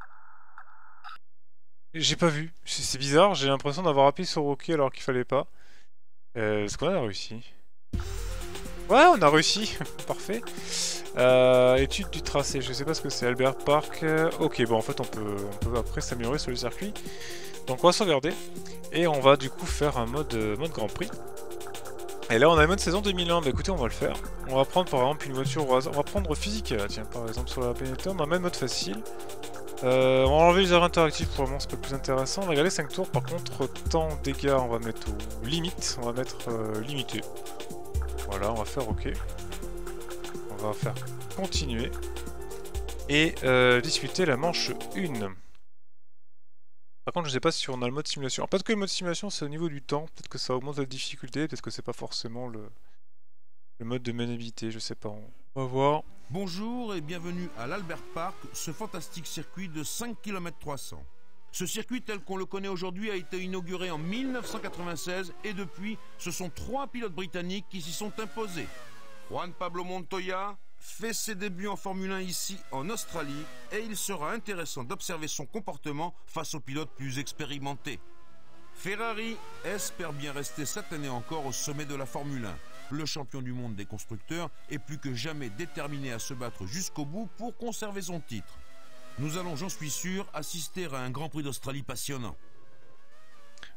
J'ai pas vu, c'est bizarre, j'ai l'impression d'avoir appuyé sur OK alors qu'il fallait pas. Euh, Est-ce qu'on a réussi? Ouais, on a réussi, parfait. Euh, étude du tracé, je sais pas ce que c'est, Albert Park. Euh, ok, bon en fait on peut, on peut après s'améliorer sur le circuit. Donc on va sauvegarder et on va du coup faire un mode, euh, mode Grand Prix. Et là on a le mode saison deux mille un, bah écoutez on va le faire. On va prendre par exemple une voiture au hasard, on va prendre physique, tiens par exemple sur la Benetton, on va mettre mode facile. Euh, on va enlever les arrêts interactifs pour le moment, c'est pas le plus intéressant. On va regarder cinq tours, par contre temps, dégâts on va mettre aux limites, on va mettre euh, limité. Voilà, on va faire OK. On va faire continuer. Et euh, discuter la manche un. Par contre, je sais pas si on a le mode simulation. Alors, peut-être que le mode simulation, c'est au niveau du temps. Peut-être que ça augmente la difficulté. Peut-être que c'est pas forcément le, le mode de maniabilité. Je sais pas. On va voir. Bonjour et bienvenue à l'Albert Park, ce fantastique circuit de cinq kilomètres trois cents. Ce circuit tel qu'on le connaît aujourd'hui a été inauguré en mille neuf cent quatre-vingt-seize et depuis, ce sont trois pilotes britanniques qui s'y sont imposés. Juan Pablo Montoya fait ses débuts en Formule un ici en Australie et il sera intéressant d'observer son comportement face aux pilotes plus expérimentés. Ferrari espère bien rester cette année encore au sommet de la Formule un. Le champion du monde des constructeurs est plus que jamais déterminé à se battre jusqu'au bout pour conserver son titre. Nous allons, j'en suis sûr, assister à un Grand Prix d'Australie passionnant.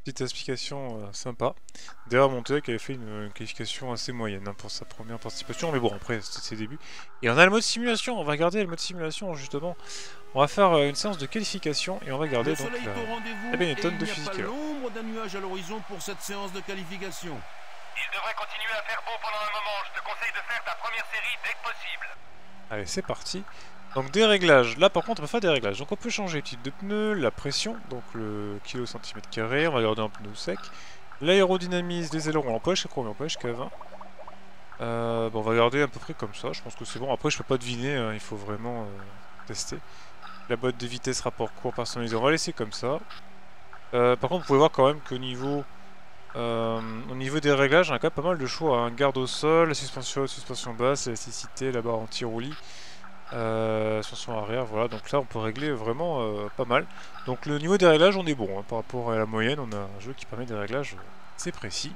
Petite explication euh, sympa. D'ailleurs, Monté qui avait fait une, une qualification assez moyenne hein, pour sa première participation, mais bon, après, c'était ses débuts. Et on a le mode simulation, on va garder le mode simulation justement. On va faire euh, une séance de qualification et on va garder Le donc soleil la, est au rendez-vous la et Benetton il de n'y a physique. pas l'ombre d'un nuage à l'horizon pour cette séance de qualification. Il devrait continuer à faire beau pendant un moment. Je te conseille de faire ta première série dès que possible. Allez, c'est parti. Donc des réglages. Là, par contre, on va faire des réglages. Donc on peut changer le type de pneu, la pression, donc le kilo centimètre carré. On va garder un pneu sec. L'aérodynamisme, les ailerons, on l'empêche, c'est quoi on l'empêche qu'à vingt. Euh, bon, on va garder à peu près comme ça. Je pense que c'est bon. Après, je peux pas deviner. Hein, il faut vraiment euh, tester. La boîte de vitesse, rapport court personnalisé, on va laisser comme ça. Euh, par contre, vous pouvez voir quand même qu'au niveau, euh, au niveau des réglages, on a quand même pas mal de choix. Hein. Garde au sol, la suspension, suspension basse, l'élasticité, la barre anti-roulis. Euh, suspension arrière, voilà, donc là on peut régler vraiment euh, pas mal. Donc le niveau des réglages on est bon, hein. Par rapport à la moyenne on a un jeu qui permet des réglages assez précis.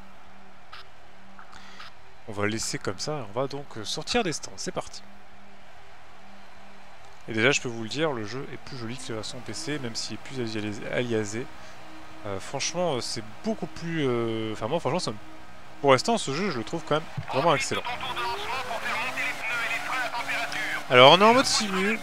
On va le laisser comme ça, on va donc sortir des stands, c'est parti. Et déjà je peux vous le dire, le jeu est plus joli que la version P C, même s'il est plus aliasé. Euh, franchement c'est beaucoup plus... Euh... Enfin moi franchement ça me... Pour l'instant ce jeu je le trouve quand même vraiment excellent. Alors on est en mode simu.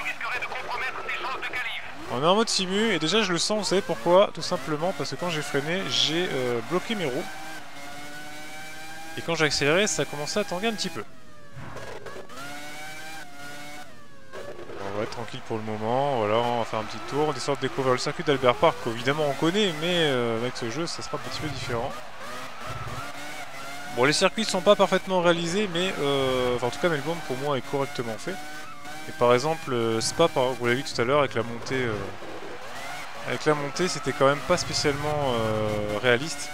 On est en mode simu et déjà je le sens, vous savez pourquoi? Tout simplement parce que quand j'ai freiné, j'ai euh, bloqué mes roues. Et quand j'ai accéléré, ça a commencé à tanguer un petit peu. On va être tranquille pour le moment, voilà, on va faire un petit tour. On descend de découvrir le circuit d'Albert Park, évidemment on connaît, mais euh, avec ce jeu ça sera un petit peu différent. Bon, les circuits sont pas parfaitement réalisés, mais euh, enfin, en tout cas Melbourne pour moi est correctement fait. Et par exemple euh, Spa, par, vous l'avez vu tout à l'heure avec la montée, euh, avec la montée, c'était quand même pas spécialement euh, réaliste.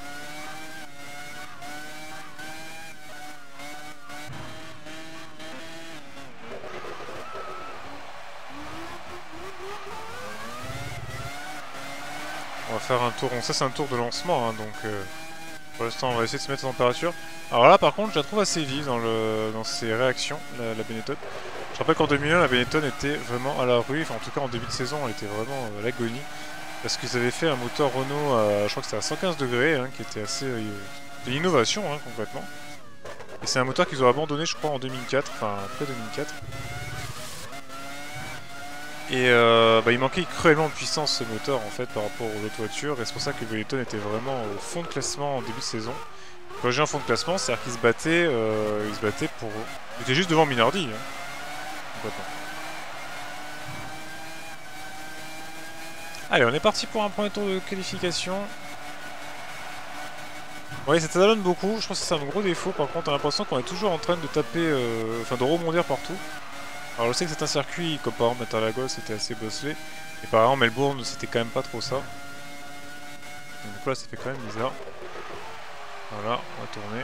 On va faire un tour, bon, ça c'est un tour de lancement, hein, donc euh, pour l'instant on va essayer de se mettre en température. Alors là par contre je la trouve assez vive dans, le, dans ses réactions, la, la Benetton. Je rappelle qu'en deux mille un la Benetton était vraiment à la rue, enfin en tout cas en début de saison elle était vraiment à l'agonie. Parce qu'ils avaient fait un moteur Renault à, je crois que c'était à cent quinze degrés, hein, qui était assez... Euh, de l'innovation hein, concrètement. Et c'est un moteur qu'ils ont abandonné je crois en deux mille quatre, enfin après deux mille quatre. Et euh, bah, il manquait cruellement de puissance ce moteur en fait par rapport aux autres voitures, et c'est pour ça que Benetton était vraiment au fond de classement en début de saison. Quand j'ai un fond de classement, c'est-à-dire qu'il se battait, euh, il se battait pour... Il était juste devant Minardi, hein, complètement. Allez, on est parti pour un premier tour de qualification. Ouais, ça talonne beaucoup, je pense que c'est un gros défaut, par contre on a l'impression qu'on est toujours en train de taper, euh, enfin de rebondir partout. Alors je sais que c'est un circuit, comme par exemple Interlagos c'était assez bosselé, et par exemple Melbourne c'était quand même pas trop ça. Donc là ça fait quand même bizarre. Voilà, on va tourner.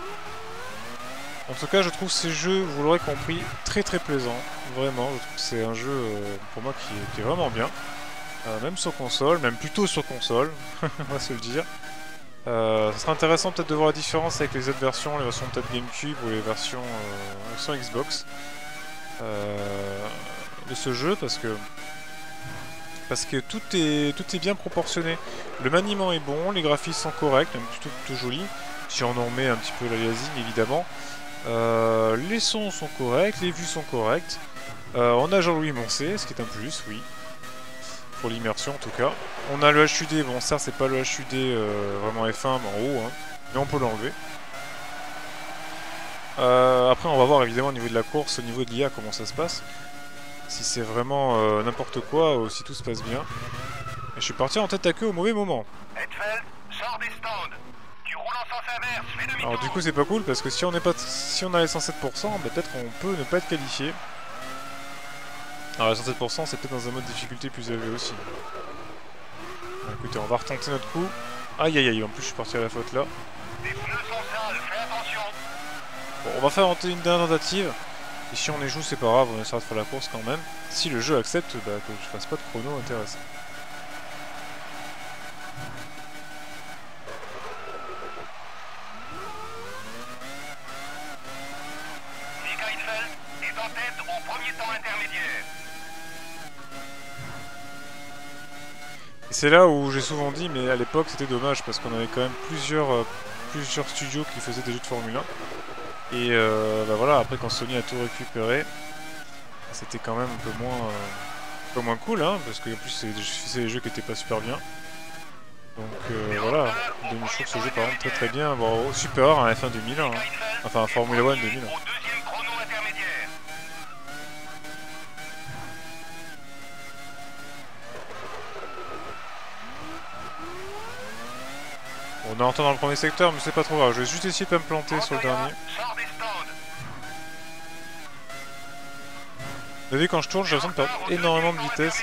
En tout cas je trouve ces jeux, vous l'aurez compris, très très plaisants. Vraiment, je trouve que c'est un jeu euh, pour moi qui est, qui est vraiment bien. Euh, même sur console, même plutôt sur console, on va se le dire. Euh, ça sera intéressant peut-être de voir la différence avec les autres versions, les versions peut-être GameCube ou les versions, euh, versions Xbox. Euh, de ce jeu parce que parce que tout est tout est bien proportionné. Le maniement est bon, les graphismes sont corrects, même plutôt, plutôt jolis. Si on en remet un petit peu l'aliasing évidemment. Euh, les sons sont corrects, les vues sont correctes. Euh, on a Jean-Louis Moncé, ce qui est un plus, oui. Pour l'immersion en tout cas. On a le H U D, bon ça c'est pas le H U D euh, vraiment F un mais en haut, hein, mais on peut l'enlever. Euh, après on va voir évidemment au niveau de la course, au niveau de l'I A comment ça se passe. Si c'est vraiment euh, n'importe quoi ou si tout se passe bien. Et je suis parti en tête à queue au mauvais moment. Hetfeld, sors des stands. Tu roules en sens inverse, fais demi-tour. Alors du coup c'est pas cool parce que si on n'est pas si on a les cent sept pour cent, bah, peut-être qu'on peut ne pas être qualifié. Alors les cent sept pour cent c'est peut-être dans un mode difficulté plus élevé aussi. Bon, écoutez, on va retenter notre coup. Aïe aïe aïe, en plus je suis parti à la faute là. Les pneus sont sales, fais attention. Bon, on va faire une dernière tentative. Et si on échoue, c'est pas grave, on essaiera de faire la course quand même. Si le jeu accepte bah, que je fasse pas de chrono intéressant. Nick Heidfeld est en tête au premier temps intermédiaire. Et c'est là où j'ai souvent dit, mais à l'époque c'était dommage parce qu'on avait quand même plusieurs, euh, plusieurs studios qui faisaient des jeux de Formule un. Et euh, bah voilà, après quand Sony a tout récupéré, c'était quand même un peu moins, euh, un peu moins cool, hein, parce que en plus c'est des jeux qui étaient pas super bien. Donc euh, voilà, je trouve que ce jeu par exemple très très bien, bon, super rare un F un deux mille un, hein. Enfin un Formula One deux mille un. On est en temps dans le premier secteur, mais c'est pas trop grave. Je vais juste essayer de pas me planter sur le dernier. Vous avez vu, quand je tourne, j'ai l'impression de perdre énormément de vitesse.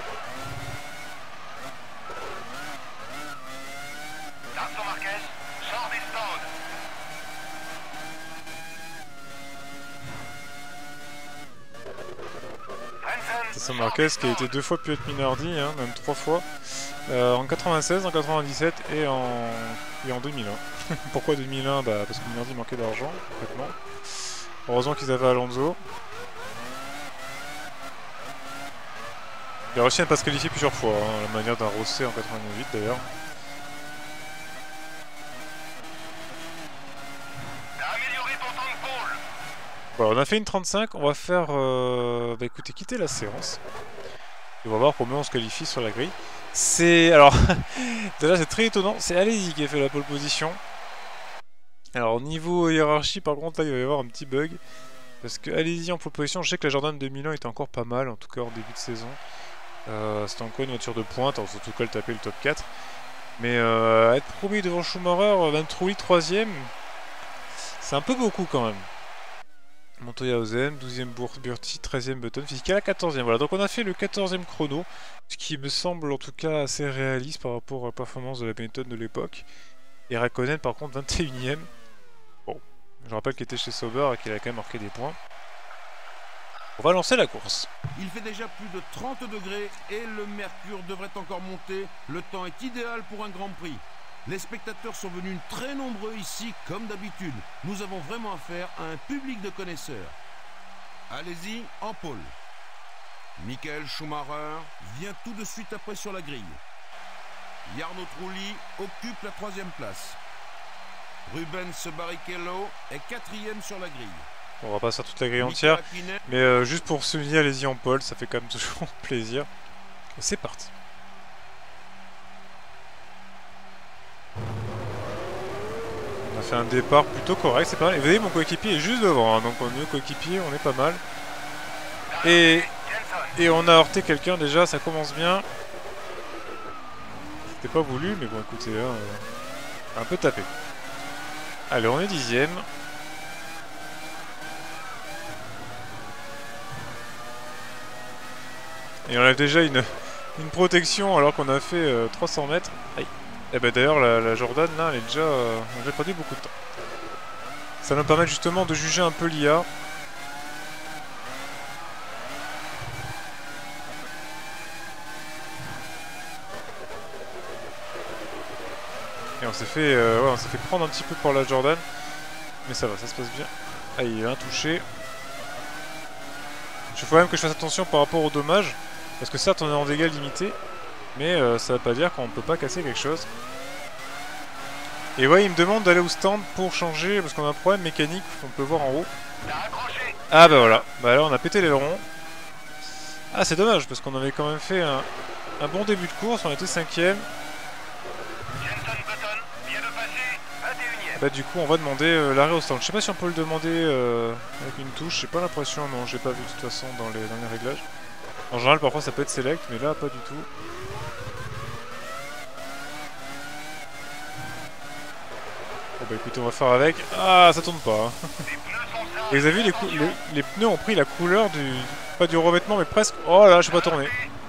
C'est Marquez qui a été deux fois pilote Minardi, hein, même trois fois. Euh, en quatre-vingt-seize, en quatre-vingt-dix-sept et en, et en deux mille un. Pourquoi deux mille un? Bah parce que Minardi manquait d'argent, complètement. Heureusement qu'ils avaient Alonso. Il a réussi à ne pas se qualifier plusieurs fois, hein, la manière d'un Rosset en quatre-vingt-huit d'ailleurs. Voilà, on a fait une trente-cinq, on va faire... Euh, bah écoutez, quitter la séance. Et on va voir combien on se qualifie sur la grille. C'est... Alors, déjà c'est très étonnant, c'est Alesi qui a fait la pole position. Alors niveau hiérarchie, par contre, là il va y avoir un petit bug. Parce que Alesi en pole position, je sais que la Jordan deux mille un était encore pas mal, en tout cas en début de saison. Euh, C'était encore une voiture de pointe, en tout cas elle tapait le top quatre. Mais euh, être premier devant Schumacher, même Trulli troisième, c'est un peu beaucoup quand même. Montoya Ozen, douzième Burti, treizième Button, Fisichella quatorzième. Voilà, donc on a fait le quatorzième chrono, ce qui me semble en tout cas assez réaliste par rapport à la performance de la Benetton de l'époque. Et Raikkonen par contre vingt et unième. Bon, je rappelle qu'il était chez Sauber et qu'il a quand même marqué des points. On va lancer la course. Il fait déjà plus de trente degrés et le mercure devrait encore monter. Le temps est idéal pour un Grand Prix. Les spectateurs sont venus très nombreux ici, comme d'habitude. Nous avons vraiment affaire à un public de connaisseurs. Allez-y, en pôle. Michael Schumacher vient tout de suite après sur la grille. Jarno Trulli occupe la troisième place. Rubens Barrichello est quatrième sur la grille. On va pas faire toute la grille entière, mais euh, juste pour souligner, allez-y en pôle, ça fait quand même toujours plaisir. C'est parti. On a fait un départ plutôt correct, c'est pas mal. Et vous voyez, mon coéquipier est juste devant, hein, donc on est coéquipier, on est pas mal. Et, et on a heurté quelqu'un déjà, ça commence bien. C'était pas voulu, mais bon, écoutez, hein, euh, un peu tapé. Allez, on est dixième. Et on a déjà une, une protection alors qu'on a fait euh, trois cents mètres. Aïe. Et bah d'ailleurs la, la Jordan là, elle est déjà, euh, on a déjà perdu beaucoup de temps. Ça nous permet justement de juger un peu l'I A. Et on s'est fait, euh, ouais, on s'est fait prendre un petit peu par la Jordan. Mais ça va, ça se passe bien. Ah, il y a un touché. Il faut quand même que je fasse attention par rapport aux dommages. Parce que certes on est en dégâts limités, mais euh, ça veut pas dire qu'on peut pas casser quelque chose. Et ouais, il me demande d'aller au stand pour changer, parce qu'on a un problème mécanique qu'on peut voir en haut. Ah bah voilà, bah là on a pété l'aileron. Ah c'est dommage, parce qu'on avait quand même fait un, un bon début de course, on était cinquième. Bah du coup on va demander euh, l'arrêt au stand. Je sais pas si on peut le demander euh, avec une touche, j'ai pas l'impression, non, j'ai pas vu de toute façon dans les, dans les réglages. En général, parfois ça peut être select, mais là, pas du tout. Bon bah écoutez, on va faire avec. Ah, ça tourne pas. Hein. Et vous avez vu, les, les, les pneus ont pris la couleur du... pas du revêtement, mais presque... Oh là, je sais pas tourner.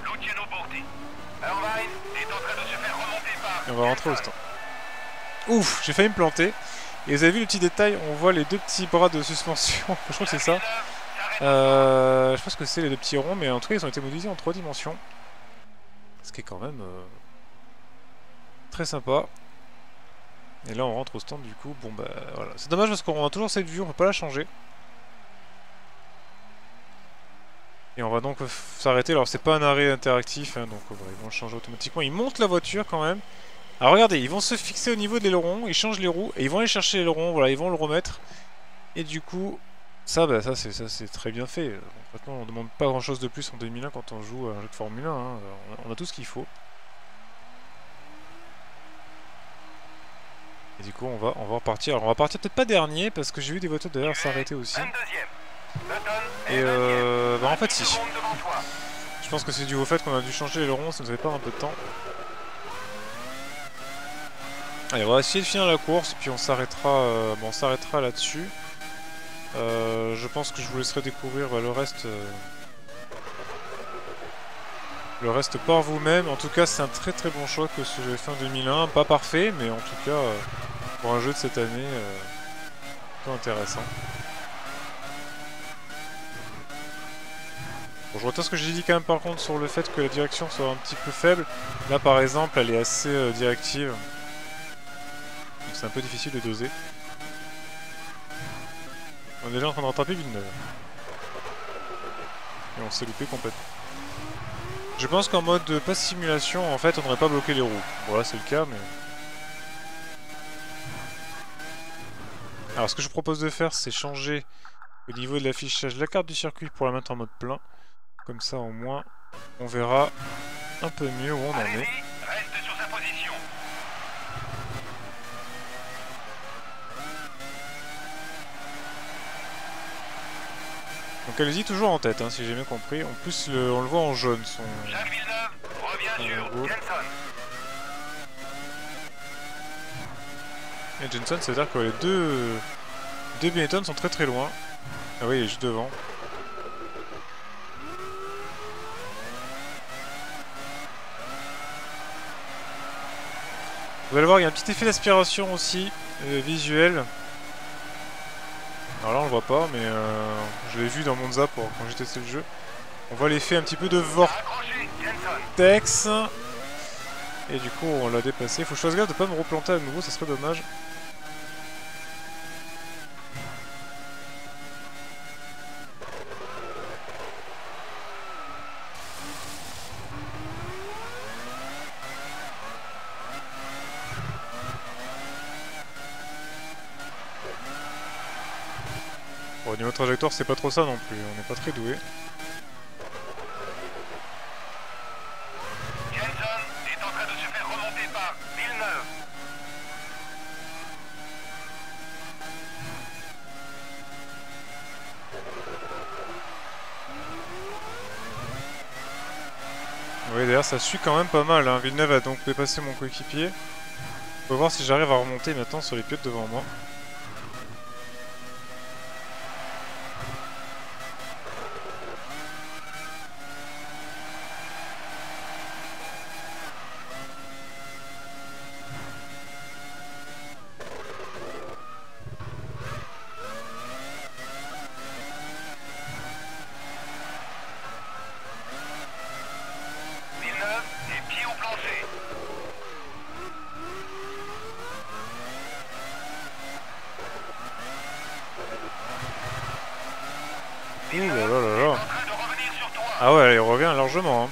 Et on va rentrer au stand. Ouf, j'ai failli me planter. Et vous avez vu le petit détail, on voit les deux petits bras de suspension. Je crois que c'est ça. Euh, je pense que c'est les deux petits ronds, mais en tout cas ils ont été modélisés en trois dimensions. Ce qui est quand même euh, très sympa. Et là on rentre au stand du coup. Bon bah voilà. C'est dommage parce qu'on a toujours cette vue, on peut pas la changer. Et on va donc s'arrêter. Alors c'est pas un arrêt interactif, hein, donc voilà, ils vont le changer automatiquement. Ils montent la voiture quand même. Alors regardez, ils vont se fixer au niveau de l'aileron, ils changent les roues et ils vont aller chercher l'aileron, voilà, ils vont le remettre. Et du coup, ça, bah, ça c'est ça c'est très bien fait. Maintenant, on ne demande pas grand chose de plus en deux mille un quand on joue à un jeu de Formule un. Hein. On a tout ce qu'il faut. Et du coup, on va, on va repartir. Alors, on va partir peut-être pas dernier parce que j'ai vu des voitures d'ailleurs s'arrêter aussi. Et euh, bah en fait si. Je pense que c'est dû au fait qu'on a dû changer l'aileron, ça nous avait pas un peu de temps. Allez, on va essayer de finir la course et puis on s'arrêtera euh, bon, on s'arrêtera là-dessus. Euh, je pense que je vous laisserai découvrir bah, le reste euh, le reste par vous-même. En tout cas, c'est un très très bon choix que ce que j'avais fait en deux mille un, pas parfait, mais en tout cas euh, pour un jeu de cette année, euh, plutôt intéressant. Bon, je retiens ce que j'ai dit quand même par contre sur le fait que la direction soit un petit peu faible. Là par exemple, elle est assez euh, directive. Donc c'est un peu difficile de doser. On est déjà en train de rattraper Villeneuve. Et on s'est loupé complètement. Je pense qu'en mode pas simulation, en fait, on n'aurait pas bloqué les roues. Bon là c'est le cas, mais... Alors ce que je vous propose de faire, c'est changer au niveau de l'affichage la carte du circuit pour la mettre en mode plein. Comme ça au moins on verra un peu mieux où on en est. Reste sur sa position. Donc allez-y toujours en tête, hein, si j'ai bien compris. En plus le, on le voit en jaune son... Jacques Villeneuve revient sur Jenson. Et Jenson, ça veut dire que les deux, deux Benetton sont très très loin. Ah oui, il est juste devant. Vous allez voir, il y a un petit effet d'aspiration aussi, euh, visuel. Alors là on le voit pas, mais euh, je l'ai vu dans Monza pour, quand j'ai testé le jeu. On voit l'effet un petit peu de vortex. Et du coup on l'a dépassé. Faut que je fasse gaffe de pas me replanter à nouveau, ça serait dommage. Bon, au niveau trajectoire, c'est pas trop ça non plus, on n'est pas très doué. Jenson est en train de se faire remonter par Villeneuve. Oui, d'ailleurs, ça suit quand même pas mal. Hein. Villeneuve a donc dépassé mon coéquipier. On va voir si j'arrive à remonter maintenant sur les pilotes devant moi. Villeneuve est pied au plancher. Ouh là là là là. En train de revenir sur toi. Ah ouais, il revient largement. Hein.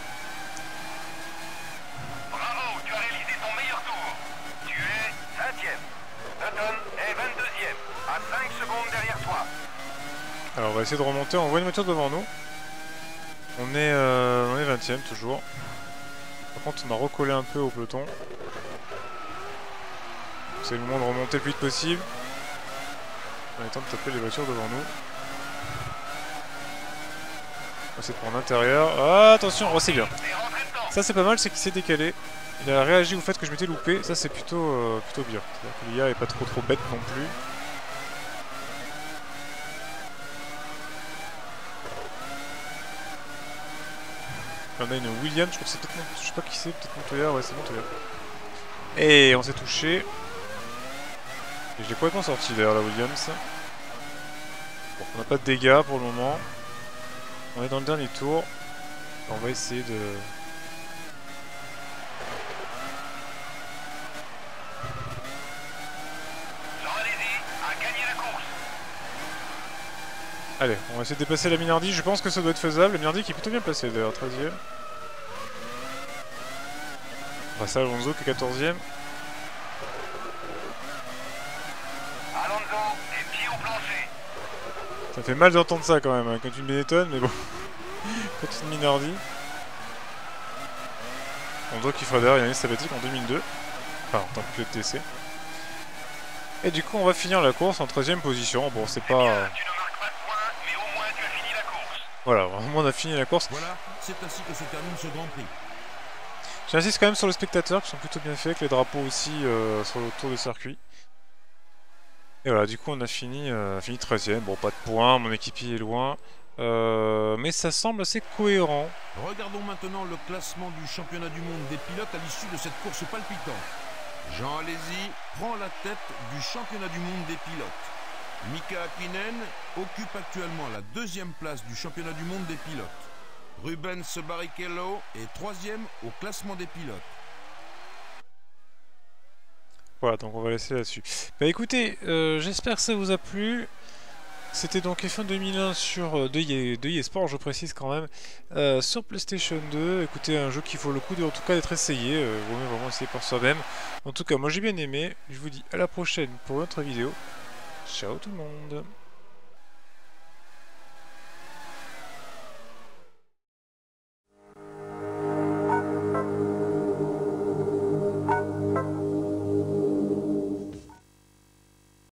Bravo, tu as réalisé ton meilleur tour. Tu es vingtième. Button est vingt-deuxième, à cinq secondes derrière toi. Alors on va essayer de remonter, on voit une voiture devant nous. On est, euh, on est vingtième toujours. Par contre on a recollé un peu au peloton. C'est le moment de remonter le plus vite possible. On est temps de taper les voitures devant nous. On va essayer de prendre l'intérieur. Ah, attention, oh, c'est bien. T'es rentré dedans. Ça c'est pas mal, c'est qu'il s'est décalé. Il a réagi au fait que je m'étais loupé. Ça c'est plutôt, euh, plutôt bien. C'est-à-dire que l'I A est pas trop trop bête non plus. On a une Williams, je crois que c'est peut-être mon... je sais pas qui c'est, peut-être Montoya, ouais c'est Montoya. Et on s'est touché. Et je l'ai complètement sorti d'ailleurs la Williams. Bon, on n'a pas de dégâts pour le moment. On est dans le dernier tour. On va essayer de... Jean Alési a gagné la course. Allez, on va essayer de dépasser la Minardi. Je pense que ça doit être faisable. La Minardi qui est plutôt bien placée d'ailleurs, treizième. On passe à Alonso qui est quatorzième. Alonso, les pieds au plancher. Ça fait mal d'entendre ça quand même, hein, quand une Benetton, mais bon. Quand une Minardi. Alonso qui fera derrière Yannis Sabatic en deux mille deux. Enfin, en tant que pilote d'essai. Et du coup, on va finir la course en treizième position. Bon, c'est Eh bien, pas... tu ne marques pas de points, mais au moins tu as fini la course. Voilà, vraiment on a fini la course. Voilà, c'est ainsi que se termine ce Grand Prix. J'insiste quand même sur les spectateurs qui sont plutôt bien faits, avec les drapeaux aussi euh, sur le tour du circuit. Et voilà, du coup on a fini, euh, fini treizième. Bon, pas de points, mon équipier est loin. Euh, mais ça semble assez cohérent. Regardons maintenant le classement du championnat du monde des pilotes à l'issue de cette course palpitante. Jean Alesi prend la tête du championnat du monde des pilotes. Mika Hakkinen occupe actuellement la deuxième place du championnat du monde des pilotes. Rubens Barrichello est troisième au classement des pilotes. Voilà, donc on va laisser là-dessus. Bah écoutez, euh, j'espère que ça vous a plu. C'était donc F un deux mille un sur euh, de eSport, je précise quand même, euh, sur PlayStation deux. Écoutez, un jeu qui vaut le coup de, en tout cas d'être essayé. Euh, vaut mieux vraiment essayer par soi-même. En tout cas, moi j'ai bien aimé. Je vous dis à la prochaine pour une autre vidéo. Ciao tout le monde.